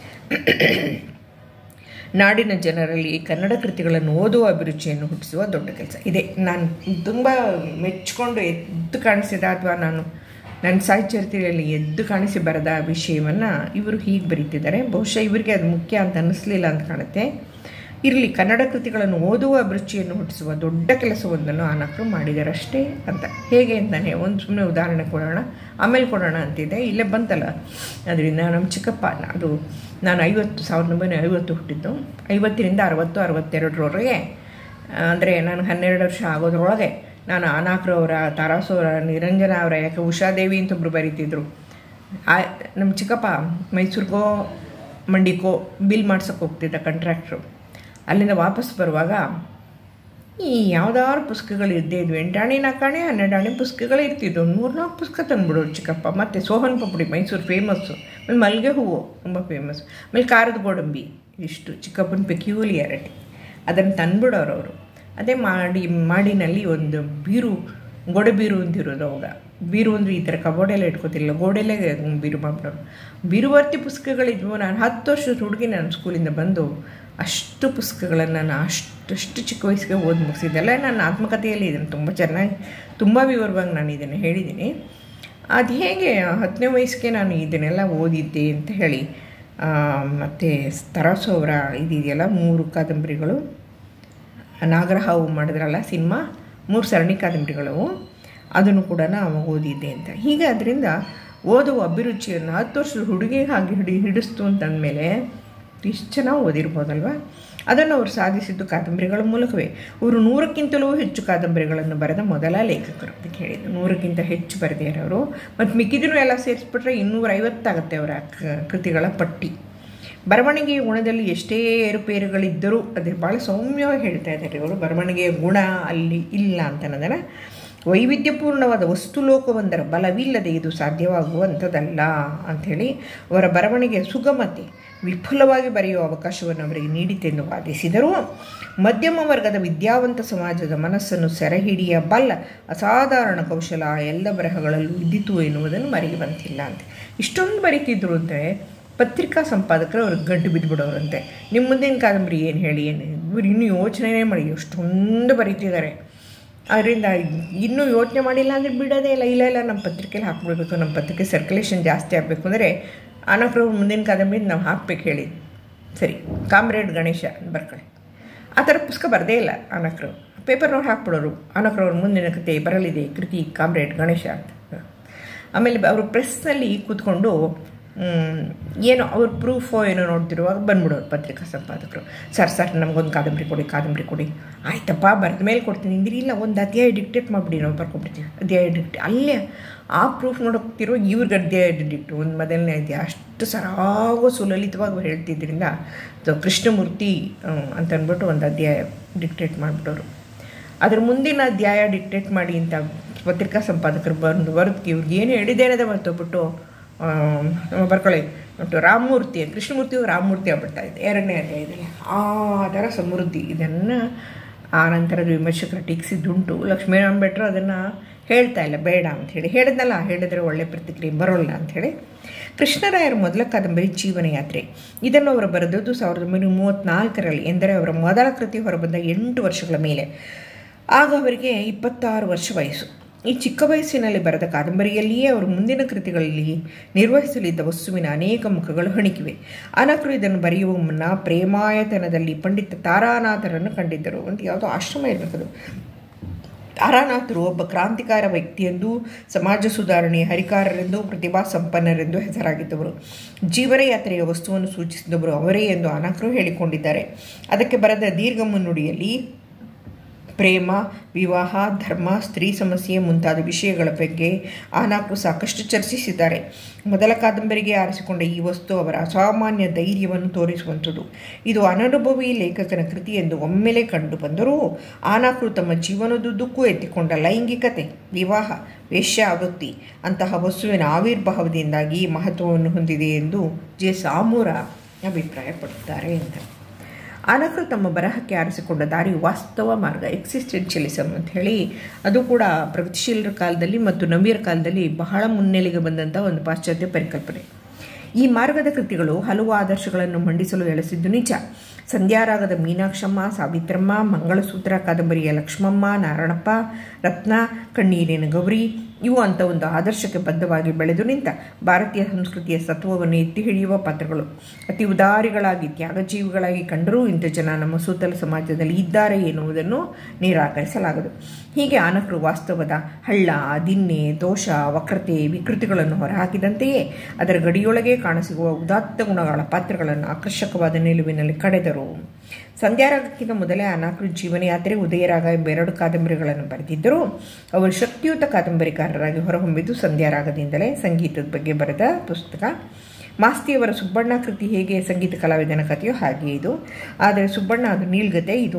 [SPEAKER 1] ನಾಡಿನ ಜನರಲ್ಲಿ ಕನ್ನಡ ಕೃತಿಗಳನ್ನು ಓದುವ ಅಭಿರುಚಿಯನ್ನು ಹುಟ್ಟಿಸುವ ದೊಡ್ಡ ಕೆಲಸ ಇದೆ. ನಾನು ತುಂಬ ಮೆಚ್ಚಿಕೊಂಡು ಎದ್ದು ಕಾಣಿಸಿದ ಅಥವಾ ನಾನು ನನ್ನ ಸಾಹಿತ್ಯದಲ್ಲಿ ಎದ್ದು ಕಾಣಿಸಿ ಬರೆದ ವಿಷಯವನ್ನು ಇವರು ಹೀಗೆ ಬರೀತಿದ್ದಾರೆ. ಬಹುಶಃ ಇವರಿಗೆ ಅದು ಮುಖ್ಯ ಅಂತ ಅನ್ನಿಸ್ಲಿಲ್ಲ ಅಂತ ಕಾಣುತ್ತೆ. ಇರಲಿ, ಕನ್ನಡ ಕೃತಿಗಳನ್ನು ಓದುವ ಅಭಿರುಚಿಯನ್ನು ಹುಟ್ಟಿಸುವ ದೊಡ್ಡ ಕೆಲಸವೊಂದನ್ನು ಅನಾಕ್ರು ಮಾಡಿದಾರಷ್ಟೇ ಅಂತ. ಹೇಗೆ ಅಂತಾನೆ ಒಂದು ಸುಮ್ಮನೆ ಉದಾಹರಣೆ ಕೊಡೋಣ, ಆಮೇಲೆ ಕೊಡೋಣ ಅಂತಿದ್ದೆ, ಇಲ್ಲೇ ಬಂತಲ್ಲ. ಅದರಿಂದ ನಮ್ಮ ಚಿಕ್ಕಪ್ಪ, ಅದು ನಾನು ಐವತ್ತು ಸಾವಿರದ ಒಂಬೈನೂರ ಐವತ್ತು ಹುಟ್ಟಿದ್ದು, ಐವತ್ತರಿಂದ ಅರವತ್ತು ಅರವತ್ತೆರಡರವರೆಗೆ, ಅಂದರೆ ನಾನು ಹನ್ನೆರಡು ವರ್ಷ ಆಗೋದ್ರೊಳಗೆ ನಾನು ಅನಾಕ್ರವರ, ತಾರಾಸವರ, ನಿರಂಜನ ಅವರ, ಯಾಕೆ ಉಷಾದೇವಿ ಅಂತ ಒಬ್ಬರು ಬರೀತಿದ್ರು. ಆ ನಮ್ಮ ಚಿಕ್ಕಪ್ಪ ಮೈಸೂರಿಗೋ ಮಂಡಿಕೋ ಬಿಲ್ ಮಾಡ್ಸೋಕೆ ಹೋಗ್ತಿದ್ದ ಕಾಂಟ್ರಾಕ್ಟ್ರು. ಅಲ್ಲಿಂದ ವಾಪಸ್ ಬರುವಾಗ ಈ ಯಾವುದಾದ್ರು ಪುಸ್ತಕಗಳು ಇದ್ದೇ ಇದ್ವು. ಎಂಟಾಣಿ ನಾಲ್ಕಾಣಿ ಹನ್ನೆರಡಾಣಿ ಪುಸ್ತಕಗಳು ಇರ್ತಿದ್ವು. ಮೂರು ನಾಲ್ಕು ಪುಸ್ತಕ ತಂದುಬಿಡೋರು ಚಿಕ್ಕಪ್ಪ. ಮತ್ತು ಸೋಹನ್ ಪಪಡಿ ಮೈಸೂರು ಫೇಮಸ್ಸು, ಆಮೇಲೆ ಮಲ್ಲಿಗೆ ಹೂವು ತುಂಬ ಫೇಮಸ್, ಆಮೇಲೆ ಖಾರದ ಗೋಡಂಬಿ, ಇಷ್ಟು ಚಿಕ್ಕಪ್ಪನ ಪೆಕ್ಯೂಲಿಯಾರಿಟಿ. ಅದನ್ನು ತಂದುಬಿಡೋರು ಅವರು. ಅದೇ ಮಾಡಿ ಮಾಡಿನಲ್ಲಿ ಒಂದು ಬೀರು, ಗೋಡೆ ಬೀರು ಅಂತಿರೋದು. ಅವಾಗ ಬೀರು ಅಂದರೆ ಈ ಥರ ಕಬೋರ್ಡೆಲ್ಲ ಇಟ್ಕೋತಿಲ್ಲ, ಗೋಡೆಲ್ಲೇ ಬೀರು ಮಾಡಿಬಿಡೋರು. ಬೀರುವರ್ತಿ ಪುಸ್ತಕಗಳಿದ್ವು. ನಾನು ಹತ್ತು ವರ್ಷದ ಹುಡುಗಿ ನಾನು ಸ್ಕೂಲಿಂದ ಬಂದು ಅಷ್ಟು ಪುಸ್ತಕಗಳನ್ನು ನಾನು ಅಷ್ಟಷ್ಟು ಚಿಕ್ಕ ವಯಸ್ಸಿಗೆ ಓದಿ ಮುಗಿಸಿದ್ದೆಲ್ಲ ನನ್ನ ಆತ್ಮಕಥೆಯಲ್ಲಿ ಇದನ್ನು ತುಂಬ ಚೆನ್ನಾಗಿ, ತುಂಬ ವಿವರವಾಗಿ ನಾನು ಇದನ್ನು ಹೇಳಿದ್ದೀನಿ. ಅದು ಹೇಗೆ ಹತ್ತನೇ ವಯಸ್ಸಿಗೆ ನಾನು ಇದನ್ನೆಲ್ಲ ಓದಿದ್ದೆ ಅಂತ ಹೇಳಿ. ಮತ್ತು ತರಾಸು ಅವರ ಇದೆಯಲ್ಲ, ಮೂರು ಕಾದಂಬರಿಗಳು, ನಾಗರಹಾವು ಮಾಡಿದ್ರಲ್ಲ ಸಿನಿಮಾ, ಮೂರು ಸರಣಿ ಕಾದಂಬರಿಗಳು, ಅದನ್ನು ಕೂಡ ನಾವು ಓದಿದ್ದೆ ಅಂತ. ಹೀಗೆ ಅದರಿಂದ ಓದುವ ಅಭಿರುಚಿಯನ್ನು ಹತ್ತು ವರ್ಷದ ಹುಡುಗಿಗೆ ಹಾಗೆ ಹಿಡಿ ಹಿಡಿಸ್ತು ಅಂತಂದಮೇಲೆ ಇಷ್ಟು ಚೆನ್ನಾಗಿ ಓದಿರ್ಬೋದಲ್ವ. ಅದನ್ನು ಅವರು ಸಾಧಿಸಿದ್ದು ಕಾದಂಬರಿಗಳ ಮೂಲಕವೇ. ಅವರು ನೂರಕ್ಕಿಂತಲೂ ಹೆಚ್ಚು ಕಾದಂಬರಿಗಳನ್ನು ಬರೆದ ಮೊದಲ ಲೇಖಕರು ಅಂತ ಹೇಳಿದ್ದು. ನೂರಕ್ಕಿಂತ ಹೆಚ್ಚು ಬರೆದಿರೋರು. ಮತ್ತು ಮಿಕ್ಕಿದ್ರು ಎಲ್ಲ ಸೇರಿಸ್ಬಿಟ್ರೆ ಇನ್ನೂರ ಐವತ್ತಾಗುತ್ತೆ ಅವರ ಕೃತಿಗಳ ಪಟ್ಟಿ. ಬರವಣಿಗೆಯ ಗುಣದಲ್ಲಿ ಎಷ್ಟೇ ಏರುಪೇರುಗಳಿದ್ದರೂ ಅದೇ ಭಾಳ ಸೌಮ್ಯವಾಗಿ ಹೇಳ್ತಾ ಇದ್ದಾರೆ ಅವರು. ಬರವಣಿಗೆಯ ಗುಣ ಅಲ್ಲಿ ಇಲ್ಲ ಅಂತ ಅನ್ನೋದನ್ನು, ವೈವಿಧ್ಯಪೂರ್ಣವಾದ ವಸ್ತುಲೋಕವೊಂದರ ಬಲವಿಲ್ಲದೆ ಇದು ಸಾಧ್ಯವಾಗುವಂಥದ್ದಲ್ಲ ಅಂಥೇಳಿ ಅವರ ಬರವಣಿಗೆಯ ಸುಗಮತೆ ವಿಫುಲವಾಗಿ ಬರೆಯುವ ಅವಕಾಶವನ್ನು ಅವರಿಗೆ ನೀಡಿತೆಂದು ವಾದಿಸಿದರು. ಮಧ್ಯಮ ವರ್ಗದ ವಿದ್ಯಾವಂತ ಸಮಾಜದ ಮನಸ್ಸನ್ನು ಸೆರೆಹಿಡಿಯಬಲ್ಲ ಅಸಾಧಾರಣ ಕೌಶಲ ಎಲ್ಲ ಬರಹಗಳಲ್ಲೂ ಇದ್ದಿತು ಎನ್ನುವುದನ್ನು ಮರೆಗೆ ಬಂತಿಲ್ಲ ಅಂತ. ಇಷ್ಟೊಂದು ಬರೀತಿದ್ರು ಅಂದರೆ ಪತ್ರಿಕಾ ಸಂಪಾದಕರು ಅವ್ರಿಗೆ ಗಂಟು ಬಿದ್ದುಬಿಡೋರಂತೆ. ನಿಮ್ಮ ಮುಂದಿನ ಕಾದಂಬರಿ ಏನು ಹೇಳಿ, ಏನು ಇವರು ಇನ್ನೂ ಯೋಚನೆ ಮಾಡಿ ಅಷ್ಟೊಂದು ಬರೀತಿದ್ದಾರೆ. ಅದರಿಂದ ಇನ್ನೂ ಯೋಚನೆ ಮಾಡಿಲ್ಲ ಅಂದರೆ ಬಿಡೋದೇ ಇಲ್ಲ. ಇಲ್ಲ ಇಲ್ಲ ನಮ್ಮ ಪತ್ರಿಕೆಯಲ್ಲಿ ಹಾಕ್ಬಿಡ್ಬೇಕು, ನಮ್ಮ ಪತ್ರಿಕೆ ಸರ್ಕ್ಯುಲೇಷನ್ ಜಾಸ್ತಿ ಆಗಬೇಕು ಅಂದರೆ ಅನಾಕ್ರವ್ರ ಮುಂದಿನ ಕಾದಂಬರಿ ನಾವು ಹಾಕ್ಬೇಕು ಹೇಳಿ. ಸರಿ, ಕಾಮ್ರೇಡ್ ಗಣೇಶ ಬರ್ಕೊಳ್ಳಿ. ಆ ಥರ ಪುಸ್ತಕ ಬರದೇ ಇಲ್ಲ ಅನಾಕ್ರವ್. ಪೇಪರ್ನವ್ರು ಹಾಕ್ಬಿಡೋರು, ಅನಾಕ್ರವ್ರ ಮುಂದಿನ ಕತೆ ಬರಲಿದೆ ಕೃತಿ ಕಾಮ್ರೇಡ್ ಗಣೇಶ ಅಂತ. ಆಮೇಲೆ ಅವರು ಪ್ರೆಸ್ನಲ್ಲಿ ಕೂತ್ಕೊಂಡು ಏನೋ ಅವ್ರ ಪ್ರೂಫೋ ಏನೋ ನೋಡ್ತಿರುವಾಗ ಬಂದ್ಬಿಡೋರು ಪತ್ರಿಕಾ ಸಂಪಾದಕರು. ಸರ್ ಸರ್ ನಮಗೊಂದು ಕಾದಂಬರಿ ಕೊಡಿ, ಕಾದಂಬರಿ ಕೊಡಿ. ಆಯ್ತಪ್ಪ, ಬರೆದ ಮೇಲೆ ಕೊಡ್ತೀನಿ ಇಂದಿರಿ. ಇಲ್ಲ, ಒಂದು ಅಧ್ಯಾಯ ಡಿಕ್ಟೇಟ್ ಮಾಡಿಬಿಡಿ, ನಾವು ಬರ್ಕೊಬಿಡ್ತೀವಿ. ಅಧ್ಯಾಯ ಡಿಕ್ಟೇ ಅಲ್ಲೇ ಆ ಪ್ರೂಫ್ ನೋಡೋಗ್ತಿರೋ ಇವ್ರಿಗೆ ಅಧ್ಯಾಯ ಡಿಕ್ಟು ಒಂದು ಮೊದಲನೇ ಅಧ್ಯಾಯ ಅಷ್ಟು ಸರಾಗೋ ಸುಲಲಿತವಾಗಿ ಹೇಳ್ತಿದ್ದರಿಂದ ಕೃಷ್ಣಮೂರ್ತಿ ಅಂತ ಅಂದ್ಬಿಟ್ಟು ಒಂದು ಅಧ್ಯಾಯ ಡಿಕ್ಟೇಟ್ ಮಾಡಿಬಿಟ್ಟವರು. ಅದ್ರ ಮುಂದಿನ ಅಧ್ಯಾಯ ಡಿಕ್ಟೇಟ್ ಮಾಡಿ ಅಂತ ಪತ್ರಿಕಾ ಸಂಪಾದಕರು ಬಂದು ಬರೋದಕ್ಕೆ ಇವ್ರಿಗೆ ಏನು ಹೇಳಿದ್ದೇನದ ಮರ್ತೋಗ್ಬಿಟ್ಟು ಬರ್ಕೊಳ್ಳಿ ಒಟ್ಟು ರಾಮಮೂರ್ತಿ, ಕೃಷ್ಣಮೂರ್ತಿಯು ರಾಮಮೂರ್ತಿ ಆಗ್ಬಿಡ್ತಾ ಇದೆ ಎರಡನೇ ಅಧ್ಯಾಯದಲ್ಲಿ. ಆ ಥರ ಸಮೃದ್ಧಿ. ಇದನ್ನು ಆ ನಂತರದ ವಿಮರ್ಶಕರು ಟೀಕಿಸಿದ್ದುಂಟು. ಲಕ್ಷ್ಮೀನಾರಾಯಣ ಭಟ್ರು ಅದನ್ನು ಹೇಳ್ತಾ ಇಲ್ಲ, ಬೇಡ ಅಂಥೇಳಿ. ಹೇಳಿದ್ನಲ್ಲ, ಹೇಳಿದ್ರೆ ಒಳ್ಳೆ ಪ್ರತಿಕ್ರಿಯೆ ಬರೋಲ್ಲ ಅಂಥೇಳಿ. ಕೃಷ್ಣರಾಯರ ಮೊದಲ ಕಾದಂಬರಿ ಜೀವನಯಾತ್ರೆ. ಇದನ್ನು ಅವರು ಬರೆದದ್ದು ಸಾವಿರದ ಒಂಬೈನೂರ ಮೂವತ್ತ್ನಾಲ್ಕರಲ್ಲಿ, ಎಂದರೆ ಅವರ ಮೊದಲ ಕೃತಿ ಹೊರಬಂದ ಎಂಟು ವರ್ಷಗಳ ಮೇಲೆ. ಆಗ ಅವರಿಗೆ ಇಪ್ಪತ್ತಾರು ವರ್ಷ ವಯಸ್ಸು. ಈ ಚಿಕ್ಕ ವಯಸ್ಸಿನಲ್ಲಿ ಬರೆದ ಕಾದಂಬರಿಯಲ್ಲಿಯೇ ಅವರು ಮುಂದಿನ ಕೃತಿಗಳಲ್ಲಿ ನಿರ್ವಹಿಸಲಿದ್ದ ವಸ್ತುವಿನ ಅನೇಕ ಮುಖಗಳು ಹಣಿಕಿವೆ. ಅನಾಕ್ರು ಇದನ್ನು ಬರೆಯುವ ಮುನ್ನ ಪ್ರೇಮಾಯತನದಲ್ಲಿ ಪಂಡಿತ ತಾರಾನಾಥರನ್ನು ಕಂಡಿದ್ದರು. ಅಂತ ಯಾವುದೋ ಆಶ್ರಮ ಇರಬೇಕದು. ತಾರಾನಾಥರು ಒಬ್ಬ ಕ್ರಾಂತಿಕಾರ ವ್ಯಕ್ತಿಯೆಂದು, ಸಮಾಜ ಸುಧಾರಣೆಯ ಹರಿಕಾರರೆಂದು, ಪ್ರತಿಭಾ ಸಂಪನ್ನರೆಂದು ಹೆಸರಾಗಿದ್ದವರು. ಜೀವನ ಯಾತ್ರೆಯ ವಸ್ತುವನ್ನು ಸೂಚಿಸಿದವರು ಅವರೇ ಎಂದು ಅನಾಕ್ರು ಹೇಳಿಕೊಂಡಿದ್ದಾರೆ. ಅದಕ್ಕೆ ಬರೆದ ದೀರ್ಘ ಮುನ್ನುಡಿಯಲ್ಲಿ ಪ್ರೇಮ, ವಿವಾಹ, ಧರ್ಮ, ಸ್ತ್ರೀ ಸಮಸ್ಯೆ ಮುಂತಾದ ವಿಷಯಗಳ ಬಗ್ಗೆ ಅನಾಕ್ರು ಸಾಕಷ್ಟು ಚರ್ಚಿಸಿದ್ದಾರೆ. ಮೊದಲ ಕಾದಂಬರಿಗೆ ಆರಿಸಿಕೊಂಡ ಈ ವಸ್ತು ಅವರ ಅಸಾಮಾನ್ಯ ಧೈರ್ಯವನ್ನು ತೋರಿಸುವಂಥದ್ದು. ಇದು ಅನನುಭವಿ ಲೇಖಕನ ಕೃತಿ ಎಂದು ಒಮ್ಮೆಲೆ ಕಂಡು ಬಂದರೂ ಅನಾಕ್ರು ತಮ್ಮ ಜೀವನದುದ್ದಕ್ಕೂ ಎತ್ತಿಕೊಂಡ ಲೈಂಗಿಕತೆ, ವಿವಾಹ, ವೇಶ್ಯಾವೃತ್ತಿ ಅಂತಹ ವಸ್ತುವಿನ ಆವಿರ್ಭಾವದಿಂದಾಗಿ ಮಹತ್ವವನ್ನು ಹೊಂದಿದೆ ಎಂದು ಜೆ ಸಾಮೂರ ಅಭಿಪ್ರಾಯಪಡುತ್ತಾರೆ ಅಂತ. ಅನಕರು ತಮ್ಮ ಬರಹಕ್ಕೆ ಆರಿಸಿಕೊಂಡ ದಾರಿ ವಾಸ್ತವ ಮಾರ್ಗ, ಎಕ್ಸಿಸ್ಟೆನ್ಷಿಯಲಿಸಮ್ ಅಂತ ಹೇಳಿ, ಅದು ಕೂಡ ಪ್ರಗತಿಶೀಲರ ಕಾಲದಲ್ಲಿ ಮತ್ತು ನವ್ಯರ ಕಾಲದಲ್ಲಿ ಬಹಳ ಮುನ್ನೆಲೆಗೆ ಬಂದಂಥ ಒಂದು ಪಾಶ್ಚಾತ್ಯ ಪರಿಕಲ್ಪನೆ. ಈ ಮಾರ್ಗದ ಕೃತಿಗಳು ಹಲವು ಆದರ್ಶಗಳನ್ನು ಮಂಡಿಸಲು ಎಳೆಸಿದ್ದು ನಿಜ. ಸಂಧ್ಯಾರಾಗದ ಮೀನಾಕ್ಷಮ್ಮ, ಸಾವಿತ್ರಮ್ಮ, ಮಂಗಳಸೂತ್ರ ಕಾದಂಬರಿಯ ಲಕ್ಷ್ಮಮ್ಮ, ನಾರಾಯಣಪ್ಪ, ರತ್ನ, ಕಣ್ಣೀರಿನ ಗೌರಿ ಇವು ಅಂತ ಒಂದು ಆದರ್ಶಕ್ಕೆ ಬದ್ಧವಾಗಿ ಬೆಳೆದು ನಿಂತ ಭಾರತೀಯ ಸಂಸ್ಕೃತಿಯ ಸತ್ವವನ್ನು ಎತ್ತಿ ಹಿಡಿಯುವ ಪಾತ್ರಗಳು. ಅತಿ ಉದಾರಿಗಳಾಗಿ ತ್ಯಾಗಜೀವಿಗಳಾಗಿ ಕಂಡರೂ ಇಂಥ ಜನ ನಮ್ಮ ಸುತ್ತಲ ಸಮಾಜದಲ್ಲಿ ಇದ್ದಾರೆ ಎನ್ನುವುದನ್ನು ನಿರಾಕರಿಸಲಾಗದು. ಹೀಗೆ ಅನಕರು ವಾಸ್ತವದ ಹಳ್ಳ, ದಿನ್ನೆ, ದೋಷ, ವಕ್ರತೆ, ವಿಕೃತಿಗಳನ್ನು ಹೊರಹಾಕಿದಂತೆಯೇ ಅದರ ಗಡಿಯೊಳಗೆ ಕಾಣಸಿಗುವ ಉದಾತ್ತ ಗುಣಗಳ ಪಾತ್ರಗಳನ್ನು ಆಕರ್ಷಕವಾದ ನಿಲುವಿನಲ್ಲಿ ಕಡೆದರು. ಸಂಧ್ಯಾರಾಗಕ್ಕಿಂತ ಮೊದಲೇ ಅನಕರು ಜೀವನಯಾತ್ರೆ, ಉದಯರಾಗ ಎಂಬ ಎರಡು ಕಾದಂಬರಿಗಳನ್ನು ಬರೆದಿದ್ದರು. ಅವರು ಶಕ್ತಿಯುತ ಕಾದಂಬರಿಕಾರರಾಗಿ ಹೊರಹೊಮ್ಮಿದ್ದು ಸಂಧ್ಯಾರಾಗದಿಂದಲೇ. ಸಂಗೀತದ ಬಗ್ಗೆ ಬರೆದ ಪುಸ್ತಕ ಮಾಸ್ತಿಯವರ ಸುಬ್ಬಣ್ಣ ಕೃತಿ ಹೇಗೆ ಸಂಗೀತ ಕಲಾವಿದನ ಕಥೆಯೋ ಹಾಗೆ ಇದು. ಆದರೆ ಸುಬ್ಬಣ್ಣ ಅದು ನೀಳ್ಗತೆ, ಇದು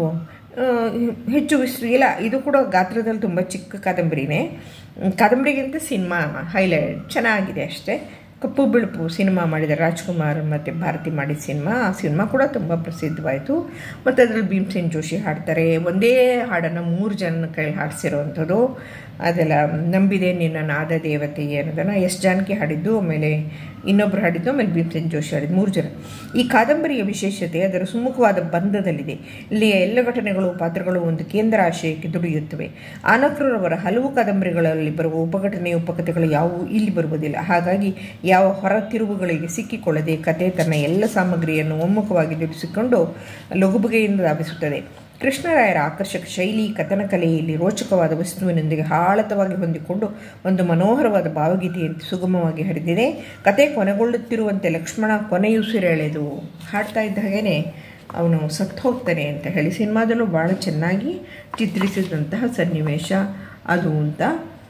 [SPEAKER 1] ಹೆಚ್ಚು ವಿಸ್ತು ಇಲ್ಲ. ಇದು ಕೂಡ ಗಾತ್ರದಲ್ಲಿ ತುಂಬ ಚಿಕ್ಕ ಕಾದಂಬರಿನೇ. ಕಾದಂಬರಿಗಿಂತ ಸಿನಿಮಾ ಹೈಲೈಟ್ ಚೆನ್ನಾಗಿದೆ ಅಷ್ಟೇ. ಕಪ್ಪು ಬಿಳುಪು ಸಿನಿಮಾ ಮಾಡಿದ್ದಾರೆ ರಾಜ್ಕುಮಾರ್ ಮತ್ತು ಭಾರತಿ ಮಾಡಿದ ಸಿನಿಮಾ. ಆ ಸಿನಿಮಾ ಕೂಡ ತುಂಬ ಪ್ರಸಿದ್ಧವಾಯಿತು. ಮತ್ತು ಅದರಲ್ಲಿ ಭೀಮಸೇನ್ ಜೋಶಿ ಹಾಡ್ತಾರೆ. ಒಂದೇ ಹಾಡನ್ನು ಮೂರು ಜನ ಕೈ ಹಾಡಿಸಿರೋವಂಥದ್ದು. ಅದೆಲ್ಲ ನಂಬಿದೆ ನಿನ್ನ ನಾದ ದೇವತೆ ಅನ್ನೋದನ್ನು ಎಸ್ ಜಾನಕಿ ಹಾಡಿದ್ದು, ಆಮೇಲೆ ಇನ್ನೊಬ್ಬರು ಹಾಡಿದ್ದು, ಆಮೇಲೆ ಭೀಮಸೇನ್ ಜೋಶಿ ಹಾಡಿದ್ದು, ಮೂರು ಜನ. ಈ ಕಾದಂಬರಿಯ ವಿಶೇಷತೆ ಅದರ ಸುಮುಖವಾದ ಬಂಧದಲ್ಲಿದೆ. ಇಲ್ಲಿಯ ಎಲ್ಲ ಘಟನೆಗಳು, ಪಾತ್ರಗಳು ಒಂದು ಕೇಂದ್ರ ಆಶಯಕ್ಕೆ ದುಡಿಯುತ್ತವೆ. ಅನಕರವರ ಹಲವು ಕಾದಂಬರಿಗಳಲ್ಲಿ ಬರುವ ಉಪಘಟನೆ, ಉಪಕಥೆಗಳು ಯಾವುವು ಇಲ್ಲಿ ಬರುವುದಿಲ್ಲ. ಹಾಗಾಗಿ ಯಾವ ಹೊರ ತಿರುವುಗಳಿಗೆ ಸಿಕ್ಕಿಕೊಳ್ಳದೆ ಕತೆ ತನ್ನ ಎಲ್ಲ ಸಾಮಗ್ರಿಯನ್ನು ಒಮ್ಮುಖವಾಗಿ ದುಡಿಸಿಕೊಂಡು ಲಘುಬಗೆಯಿಂದ ಧಾವಿಸುತ್ತದೆ. ಕೃಷ್ಣರಾಯರ ಆಕರ್ಷಕ ಶೈಲಿ, ಕಥನ ಕಲೆಯಲ್ಲಿ ರೋಚಕವಾದ ವಸ್ತುವಿನೊಂದಿಗೆ ಆಳತವಾಗಿ ಹೊಂದಿಕೊಂಡು ಒಂದು ಮನೋಹರವಾದ ಭಾವಗೀತೆಯಂತೆ ಸುಗಮವಾಗಿ ಹರಿದಿದೆ. ಕತೆ ಕೊನೆಗೊಳ್ಳುತ್ತಿರುವಂತೆ ಲಕ್ಷ್ಮಣ ಕೊನೆಯುಸಿರೆಳೆದು ಹಾಡ್ತಾ ಇದ್ದ ಹಾಗೇ ಅವನು ಸತ್ತು ಹೋಗ್ತಾನೆ ಅಂತ ಹೇಳಿ ಸಿನಿಮಾದಲ್ಲೂ ಭಾಳ ಚೆನ್ನಾಗಿ ಚಿತ್ರಿಸಿದಂತಹ ಸನ್ನಿವೇಶ ಅದು ಅಂತ.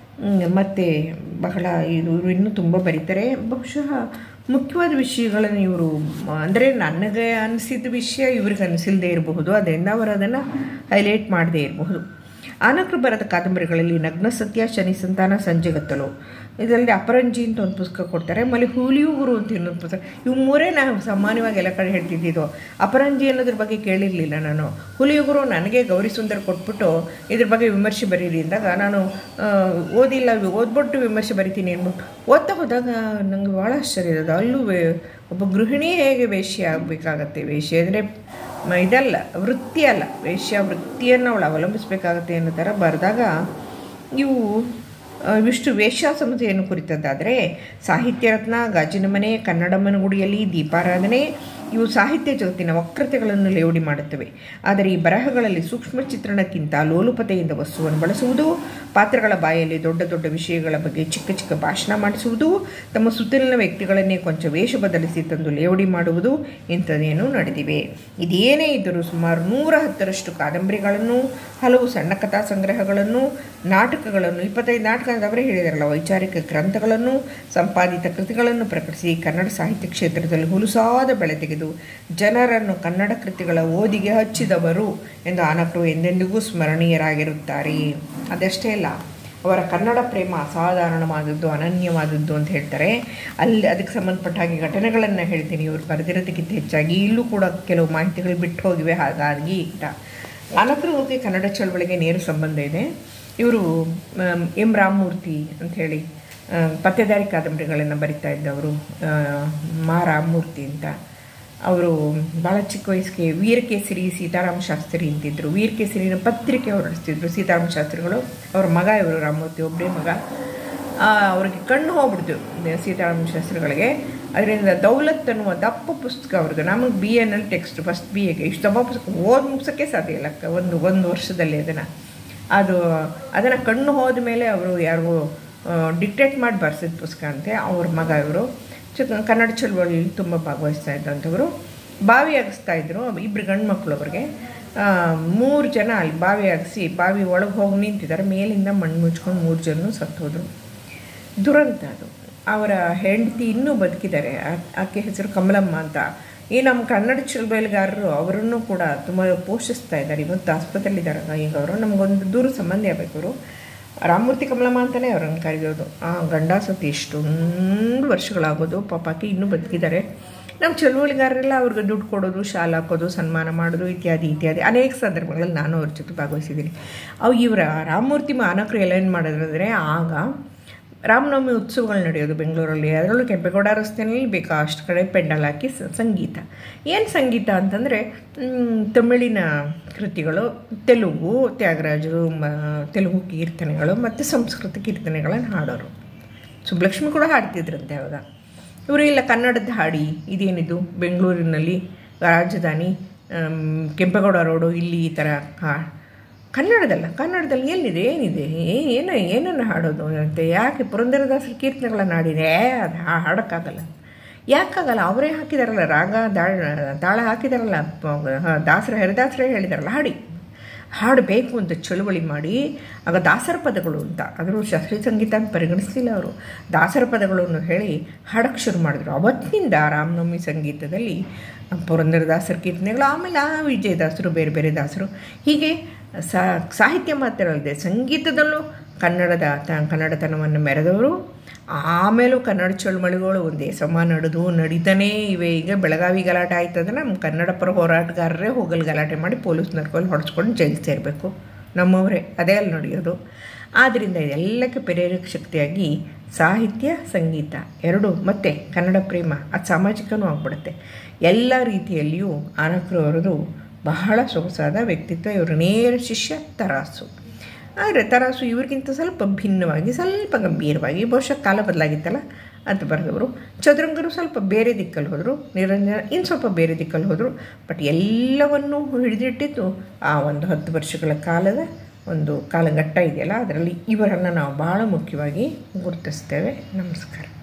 [SPEAKER 1] ಮತ್ತು ಬಹಳ ಇದು ಇನ್ನೂ ತುಂಬ ಬರೀತಾರೆ. ಬಹುಶಃ ಮುಖ್ಯವಾದ ವಿಷಯಗಳನ್ನು ಇವರು, ಅಂದರೆ ನನಗೆ ಅನಿಸಿದ ವಿಷಯ ಇವ್ರಿಗೆ ಅನಿಸಿಲ್ಲದೆ ಇರಬಹುದು, ಅದರಿಂದ ಅವರು ಅದನ್ನು ಹೈಲೈಟ್ ಮಾಡದೇ ಇರಬಹುದು. ಅನಕರು ಬರೆದ ಕಾದಂಬರಿಗಳಲ್ಲಿ ನಗ್ನ ಸತ್ಯ, ಶನಿ ಸಂತಾನ, ಸಂಜೆಗತ್ತಲು, ಇದರಲ್ಲಿ ಅಪರಂಜಿ ಅಂತ ಒಂದು ಪುಸ್ತಕ ಕೊಡ್ತಾರೆ. ಆಮೇಲೆ ಹುಲಿಯು ಗುರು ಅಂತ ಇನ್ನೊಂದು ಪುಸ್ತಕ. ಇವು ಮೂರೇ ನಾನು ಸಾಮಾನ್ಯವಾಗಿ ಎಲ್ಲ ಕಡೆ ಹೇಳ್ತಿದ್ದಿದ್ದು. ಅಪರಂಜಿ ಅನ್ನೋದ್ರ ಬಗ್ಗೆ ಕೇಳಿರಲಿಲ್ಲ ನಾನು. ಹುಲಿಯು ಗುರು ನನಗೆ ಗೌರಿ ಸುಂದರ್ ಕೊಟ್ಬಿಟ್ಟು ಇದ್ರ ಬಗ್ಗೆ ವಿಮರ್ಶೆ ಬರೀರಿ ಅಂದಾಗ ನಾನು ಓದಿಲ್ಲ, ಓದ್ಬಿಟ್ಟು ವಿಮರ್ಶೆ ಬರಿತೀನಿ ಅಂದ್ಬಿಟ್ಟು ಓದ್ತಾ ಹೋದಾಗ ನನಗೆ ಭಾಳ ಆಶ್ಚರ್ಯ ಇರೋದು. ಅಲ್ಲೂ ಒಬ್ಬ ಗೃಹಿಣಿ ಹೇಗೆ ವೇಶ್ಯ ಆಗಬೇಕಾಗತ್ತೆ, ವೇಶ್ಯ ಅಂದರೆ ಇದಲ್ಲ, ವೃತ್ತಿ ಅಲ್ಲ, ವೇಶ್ಯ ವೃತ್ತಿಯನ್ನು ಅವಳು ಅವಲಂಬಿಸಬೇಕಾಗತ್ತೆ ಅನ್ನೋ ಥರ ಬರೆದಾಗ ಇವು ಇವಿಷ್ಟು ವೇಶ್ಯಾಸಮತೆಯನ್ನು ಕುರಿತದ್ದಾದರೆ ಸಾಹಿತ್ಯ ರತ್ನ, ಗಾಜಿನ ಮನೆ, ಕನ್ನಡಮ್ಮನ ಗುಡಿಯಲ್ಲಿ, ದೀಪಾರಾಧನೆ ಇವು ಸಾಹಿತ್ಯ ಜಗತ್ತಿನ ವಕ್ರತೆಗಳನ್ನು ಲೇವಡಿ ಮಾಡುತ್ತವೆ. ಆದರೆ ಈ ಬರಹಗಳಲ್ಲಿ ಸೂಕ್ಷ್ಮ ಚಿತ್ರಣಕ್ಕಿಂತ ಲೋಲುಪತೆಯಿಂದ ವಸ್ತುವನ್ನು ಬಳಸುವುದು, ಪಾತ್ರಗಳ ಬಾಯಲ್ಲಿ ದೊಡ್ಡ ದೊಡ್ಡ ವಿಷಯಗಳ ಬಗ್ಗೆ ಚಿಕ್ಕ ಚಿಕ್ಕ ಭಾಷಣ ಮಾಡಿಸುವುದು, ತಮ್ಮ ಸುತ್ತಲಿನ ವ್ಯಕ್ತಿಗಳನ್ನೇ ಕೊಂಚ ವೇಷ ಬದಲಿಸಿ ತಂದು ಲೇವಡಿ ಮಾಡುವುದು ಇಂಥದ್ದೇನೂ ನಡೆದಿವೆ. ಇದೇನೇ ಇದ್ದರೂ ಸುಮಾರು ನೂರ ಹತ್ತರಷ್ಟು ಕಾದಂಬರಿಗಳನ್ನು, ಹಲವು ಸಣ್ಣ ಕಥಾ ಸಂಗ್ರಹಗಳನ್ನು, ನಾಟಕಗಳನ್ನು, ಇಪ್ಪತ್ತೈದು ನಾಟಕ ಅವರೇ ಹೇಳಿದಾರಲ್ಲ, ವೈಚಾರಿಕ ಗ್ರಂಥಗಳನ್ನು, ಸಂಪಾದಿತ ಕೃತಿಗಳನ್ನು ಪ್ರಕಟಿಸಿ ಕನ್ನಡ ಸಾಹಿತ್ಯ ಕ್ಷೇತ್ರದಲ್ಲಿ ಹುಲುಸಾದ ಬೆಳೆ ತೆಗೆದು ಜನರನ್ನು ಕನ್ನಡ ಕೃತಿಗಳ ಓದಿಗೆ ಹಚ್ಚಿದವರು ಎಂದು ಅನಕರು ಎಂದೆಂದಿಗೂ ಸ್ಮರಣೀಯರಾಗಿರುತ್ತಾರೆ. ಅದಷ್ಟೇ ಅಲ್ಲ, ಅವರ ಕನ್ನಡ ಪ್ರೇಮ ಅಸಾಧಾರಣವಾದದ್ದು, ಅನನ್ಯವಾದದ್ದು ಅಂತ ಹೇಳ್ತಾರೆ. ಅಲ್ಲಿ ಅದಕ್ಕೆ ಸಂಬಂಧಪಟ್ಟ ಹಾಗೆ ಘಟನೆಗಳನ್ನು ಹೇಳ್ತೀನಿ. ಇವರು ಬರೆದಿರೋದಕ್ಕಿಂತ ಹೆಚ್ಚಾಗಿ ಇಲ್ಲೂ ಕೂಡ ಕೆಲವು ಮಾಹಿತಿಗಳು ಬಿಟ್ಟು ಹೋಗಿವೆ. ಹಾಗಾಗಿ ಅಂತ ಅನಕರಿಗೆ ಕನ್ನಡ ಚಳವಳಿಗೆ ನೇರ ಸಂಬಂಧ ಇದೆ. ಇವರು ಎಂ ರಾಮಮೂರ್ತಿ ಅಂಥೇಳಿ ಪತ್ತೆದಾರಿ ಕಾದಂಬರಿಗಳನ್ನು ಬರಿತಾ ಇದ್ದವರು, ಮಾ ರಾಮಮೂರ್ತಿ ಅಂತ. ಅವರು ಭಾಳ ಚಿಕ್ಕ ವಯಸ್ಸಿಗೆ ವೀರಕೇಸರಿ ಸೀತಾರಾಮ ಶಾಸ್ತ್ರಿ ಅಂತಿದ್ರು. ವೀರಕೇಸರಿನ ಪತ್ರಿಕೆ ಹೊರಡಿಸ್ತಿದ್ರು ಸೀತಾರಾಮ ಶಾಸ್ತ್ರಿಗಳು. ಅವ್ರ ಮಗ ಇವರು ರಾಮಮೂರ್ತಿ, ಒಬ್ಬರೇ ಮಗ. ಅವ್ರಿಗೆ ಕಣ್ಣು ಹೋಗ್ಬಿಡ್ತು ಸೀತಾರಾಮ ಶಾಸ್ತ್ರಿಗಳಿಗೆ. ಅದರಿಂದ ದೌಲತ್ ಅನ್ನುವ ದಪ್ಪ ಪುಸ್ತಕ ಅವ್ರದ್ದು. ನಮಗೆ ಬಿ ಎನಲ್ಲಿ ಟೆಕ್ಸ್ಟ್ ಫಸ್ಟ್ ಬಿ ಎಗೆ ಇಷ್ಟು ದಪ್ಪ ಪುಸ್ತಕ ಓದಿ ಮುಗಿಸೋಕ್ಕೆ ಸಾಧ್ಯ ಇಲ್ಲ ಒಂದು ಒಂದು ವರ್ಷದಲ್ಲಿ. ಅದನ್ನು ಅದು ಅದನ್ನು ಕಣ್ಣು ಹೋದ ಮೇಲೆ ಅವರು ಯಾರಿಗೂ ಡಿಕ್ಟೇಟ್ ಮಾಡಿ ಬರ್ಸಿದ ಪುಸ್ತಕ ಅಂತೆ. ಅವ್ರ ಮಗ ಇವರು ಚಿಕ್ಕ ಕನ್ನಡ ಚಳವಳಿಯಲ್ಲಿ ತುಂಬ ಭಾಗವಹಿಸ್ತಾ ಇದ್ದಂಥವರು. ಬಾವಿ ಅಗಿಸ್ತಾ ಇದ್ರು ಇಬ್ಬರು ಗಂಡು ಮಕ್ಕಳು ಅವ್ರಿಗೆ. ಮೂರು ಜನ ಅಲ್ಲಿ ಬಾವಿ ಅಗಿಸಿ ಬಾವಿ ಒಳಗೆ ಹೋಗಿ ನಿಂತಿದ್ದಾರೆ. ಮೇಲಿಂದ ಮಣ್ಣು ಮುಚ್ಕೊಂಡು ಮೂರು ಜನ ಸತ್ತೋದ್ರು. ದುರಂತ ಅದು. ಅವರ ಹೆಂಡತಿ ಇನ್ನೂ ಬದುಕಿದ್ದಾರೆ. ಆಕೆ ಹೆಸರು ಕಮಲಮ್ಮ ಅಂತ. ಈ ನಮ್ಮ ಕನ್ನಡ ಚಳವಳಿಗಾರರು ಅವರನ್ನು ಕೂಡ ತುಂಬ ಪೋಷಿಸ್ತಾ ಇದ್ದಾರೆ. ಇವತ್ತು ಆಸ್ಪತ್ರೆಯಲ್ಲಿದ್ದಾರೆ ಈಗ ಅವರು. ನಮಗೊಂದು ದೂರ ಸಂಬಂಧ ಆಗಬೇಕು ಅವರು. ರಾಮಮೂರ್ತಿ ಕಮಲಮ್ಮ ಅಂತಲೇ ಅವ್ರನ್ನ ಕರೆಯೋದು. ಆ ಗಂಡ ಸತಿ ಇಷ್ಟೊಂದು ವರ್ಷಗಳಾಗೋದು. ಪಾಪಾಕಿ ಇನ್ನೂ ಬದುಕಿದ್ದಾರೆ. ನಮ್ಮ ಚಳುವಳಿಗಾರರೆಲ್ಲ ಅವ್ರಿಗೆ ದುಡ್ಡು ಕೊಡೋದು, ಶಾಲೆ ಹಾಕೋದು, ಸನ್ಮಾನ ಮಾಡೋದು ಇತ್ಯಾದಿ ಇತ್ಯಾದಿ ಅನೇಕ ಸಂದರ್ಭಗಳಲ್ಲಿ ನಾನು ಅವ್ರ ಜೊತೆ ಭಾಗವಹಿಸಿದ್ದೀನಿ. ಅವು ಇವರ ರಾಮಮೂರ್ತಿ ಮಾನಕರು ಎಲ್ಲ ಏನು ಮಾಡಿದ್ರಂದರೆ, ಆಗ ರಾಮನವಮಿ ಉತ್ಸವಗಳು ನಡೆಯೋದು ಬೆಂಗಳೂರಲ್ಲಿ. ಅದರಲ್ಲೂ ಕೆಂಪೇಗೌಡ ರಸ್ತೆಯಲ್ಲಿ ಬೇಕಾ ಅಷ್ಟು ಕಡೆ ಪೆಂಡಲ್ ಹಾಕಿ ಸಂಗೀತ. ಏನು ಸಂಗೀತ ಅಂತಂದರೆ ತಮಿಳಿನ ಕೃತಿಗಳು, ತೆಲುಗು ತ್ಯಾಗರಾಜರು, ಮ ತೆಲುಗು ಕೀರ್ತನೆಗಳು ಮತ್ತು ಸಂಸ್ಕೃತ ಕೀರ್ತನೆಗಳನ್ನು ಹಾಡೋರು. ಸುಬ್ಬಲಕ್ಷ್ಮಿ ಕೂಡ ಹಾಡ್ತಿದ್ರಂತೆ ಅವಾಗ. ಇವರು ಇಲ್ಲ ಕನ್ನಡದ ಹಾಡಿ, ಇದೇನಿದು ಬೆಂಗಳೂರಿನಲ್ಲಿ ರಾಜಧಾನಿ ಕೆಂಪೇಗೌಡ ರೋಡು, ಇಲ್ಲಿ ಈ ಥರ ಹಾ ಕನ್ನಡದಲ್ಲ, ಕನ್ನಡದಲ್ಲಿ ಎಲ್ಲಿದೆ ಏನಿದೆ ಏನು ಏನನ್ನು ಹಾಡೋದು ಅಂತ. ಯಾಕೆ ಪುರಂದರದಾಸರ ಕೀರ್ತನೆಗಳನ್ನು ಹಾಡಿದೆ, ಅದು ಹಾಡೋಕ್ಕಾಗಲ್ಲ. ಯಾಕಾಗಲ್ಲ? ಅವರೇ ಹಾಕಿದಾರಲ್ಲ, ರಾಗ ದಾಳ ತಾಳ ಹಾಕಿದಾರಲ್ಲ, ದಾಸರ ಹರಿದಾಸರೇ ಹೇಳಿದಾರಲ್ಲ ಹಾಡಿ ಹಾಡಬೇಕು ಅಂತ ಚಳುವಳಿ ಮಾಡಿ, ಆಗ ದಾಸರ ಪದಗಳು ಅಂತ, ಅದರ ಶಾಸ್ತ್ರೀಯ ಸಂಗೀತ ಅಂತ ಪರಿಗಣಿಸಲಿಲ್ಲ ಅವರು, ದಾಸರ ಪದಗಳನ್ನು ಹೇಳಿ ಹಾಡೋಕ್ಕೆ ಶುರು ಮಾಡಿದ್ರು. ಅವತ್ತಿನಿಂದ ರಾಮನವಮಿ ಸಂಗೀತದಲ್ಲಿ ಪುರಂದರದಾಸರ ಕೀರ್ತನೆಗಳು, ಆಮೇಲೆ ಆ ವಿಜಯದಾಸರು, ಬೇರೆ ಬೇರೆ ದಾಸರು, ಹೀಗೆ ಸಾಹಿತ್ಯ ಮಾತ್ರ ಅಲ್ಲದೆ ಸಂಗೀತದಲ್ಲೂ ಕನ್ನಡದ ತ ಕನ್ನಡತನವನ್ನು ಮೆರೆದವರು. ಆಮೇಲೂ ಕನ್ನಡ ಚಳುವಳಿಗಳು ಒಂದೇ ಸಮ ನಡೆದು ನಡೀತಾನೇ ಇವೆ. ಈಗ ಬೆಳಗಾವಿ ಗಲಾಟೆ ಆಯ್ತಂದ್ರೆ ನಮ್ಮ ಕನ್ನಡ ಪರ ಹೋರಾಟಗಾರರೇ ಹೋಗಲು ಗಲಾಟೆ ಮಾಡಿ ಪೊಲೀಸ್ ನರ್ಕೊಂಡು ಹೊಡೆಸ್ಕೊಂಡು ಜೈಲು ಸೇರಬೇಕು, ನಮ್ಮವರೇ, ಅದೇ ಅಲ್ಲಿ ನಡೆಯೋದು. ಆದ್ದರಿಂದ ಇದೆಲ್ಲಕ್ಕೆ ಪ್ರೇರಕ ಶಕ್ತಿಯಾಗಿ ಸಾಹಿತ್ಯ, ಸಂಗೀತ ಎರಡು ಮತ್ತು ಕನ್ನಡ ಪ್ರೇಮ, ಅದು ಸಾಮಾಜಿಕನೂ ಆಗಿಬಿಡುತ್ತೆ. ಎಲ್ಲ ರೀತಿಯಲ್ಲಿಯೂ ಆನಕರು ಅವರದು ಬಹಳ ಸೊಗಸಾದ ವ್ಯಕ್ತಿತ್ವ. ಇವರ ನೇರ ಶಿಷ್ಯ ತರಾಸು. ಆದರೆ ತರಾಸು ಇವ್ರಿಗಿಂತ ಸ್ವಲ್ಪ ಭಿನ್ನವಾಗಿ, ಸ್ವಲ್ಪ ಗಂಭೀರವಾಗಿ, ಬಹುಶಃ ಕಾಲ ಬದಲಾಗಿತ್ತಲ್ಲ ಅಂತ ಬರೆದವರು. ಚದುರಂಗರು ಸ್ವಲ್ಪ ಬೇರೆ ದಿಕ್ಕಲ್ಲಿ ಹೋದರು, ನಿರಂಜನ ಇನ್ನು ಸ್ವಲ್ಪ ಬೇರೆ ದಿಕ್ಕಲ್ಲಿ ಹೋದರು. ಬಟ್ ಎಲ್ಲವನ್ನೂ ಹಿಡಿದಿಟ್ಟಿದ್ದು ಆ ಒಂದು ಹತ್ತು ವರ್ಷಗಳ ಕಾಲದ ಒಂದು ಕಾಲಘಟ್ಟ ಇದೆಯಲ್ಲ, ಅದರಲ್ಲಿ ಇವರನ್ನು ನಾವು ಭಾಳ ಮುಖ್ಯವಾಗಿ ಗುರುತಿಸ್ತೇವೆ. ನಮಸ್ಕಾರ.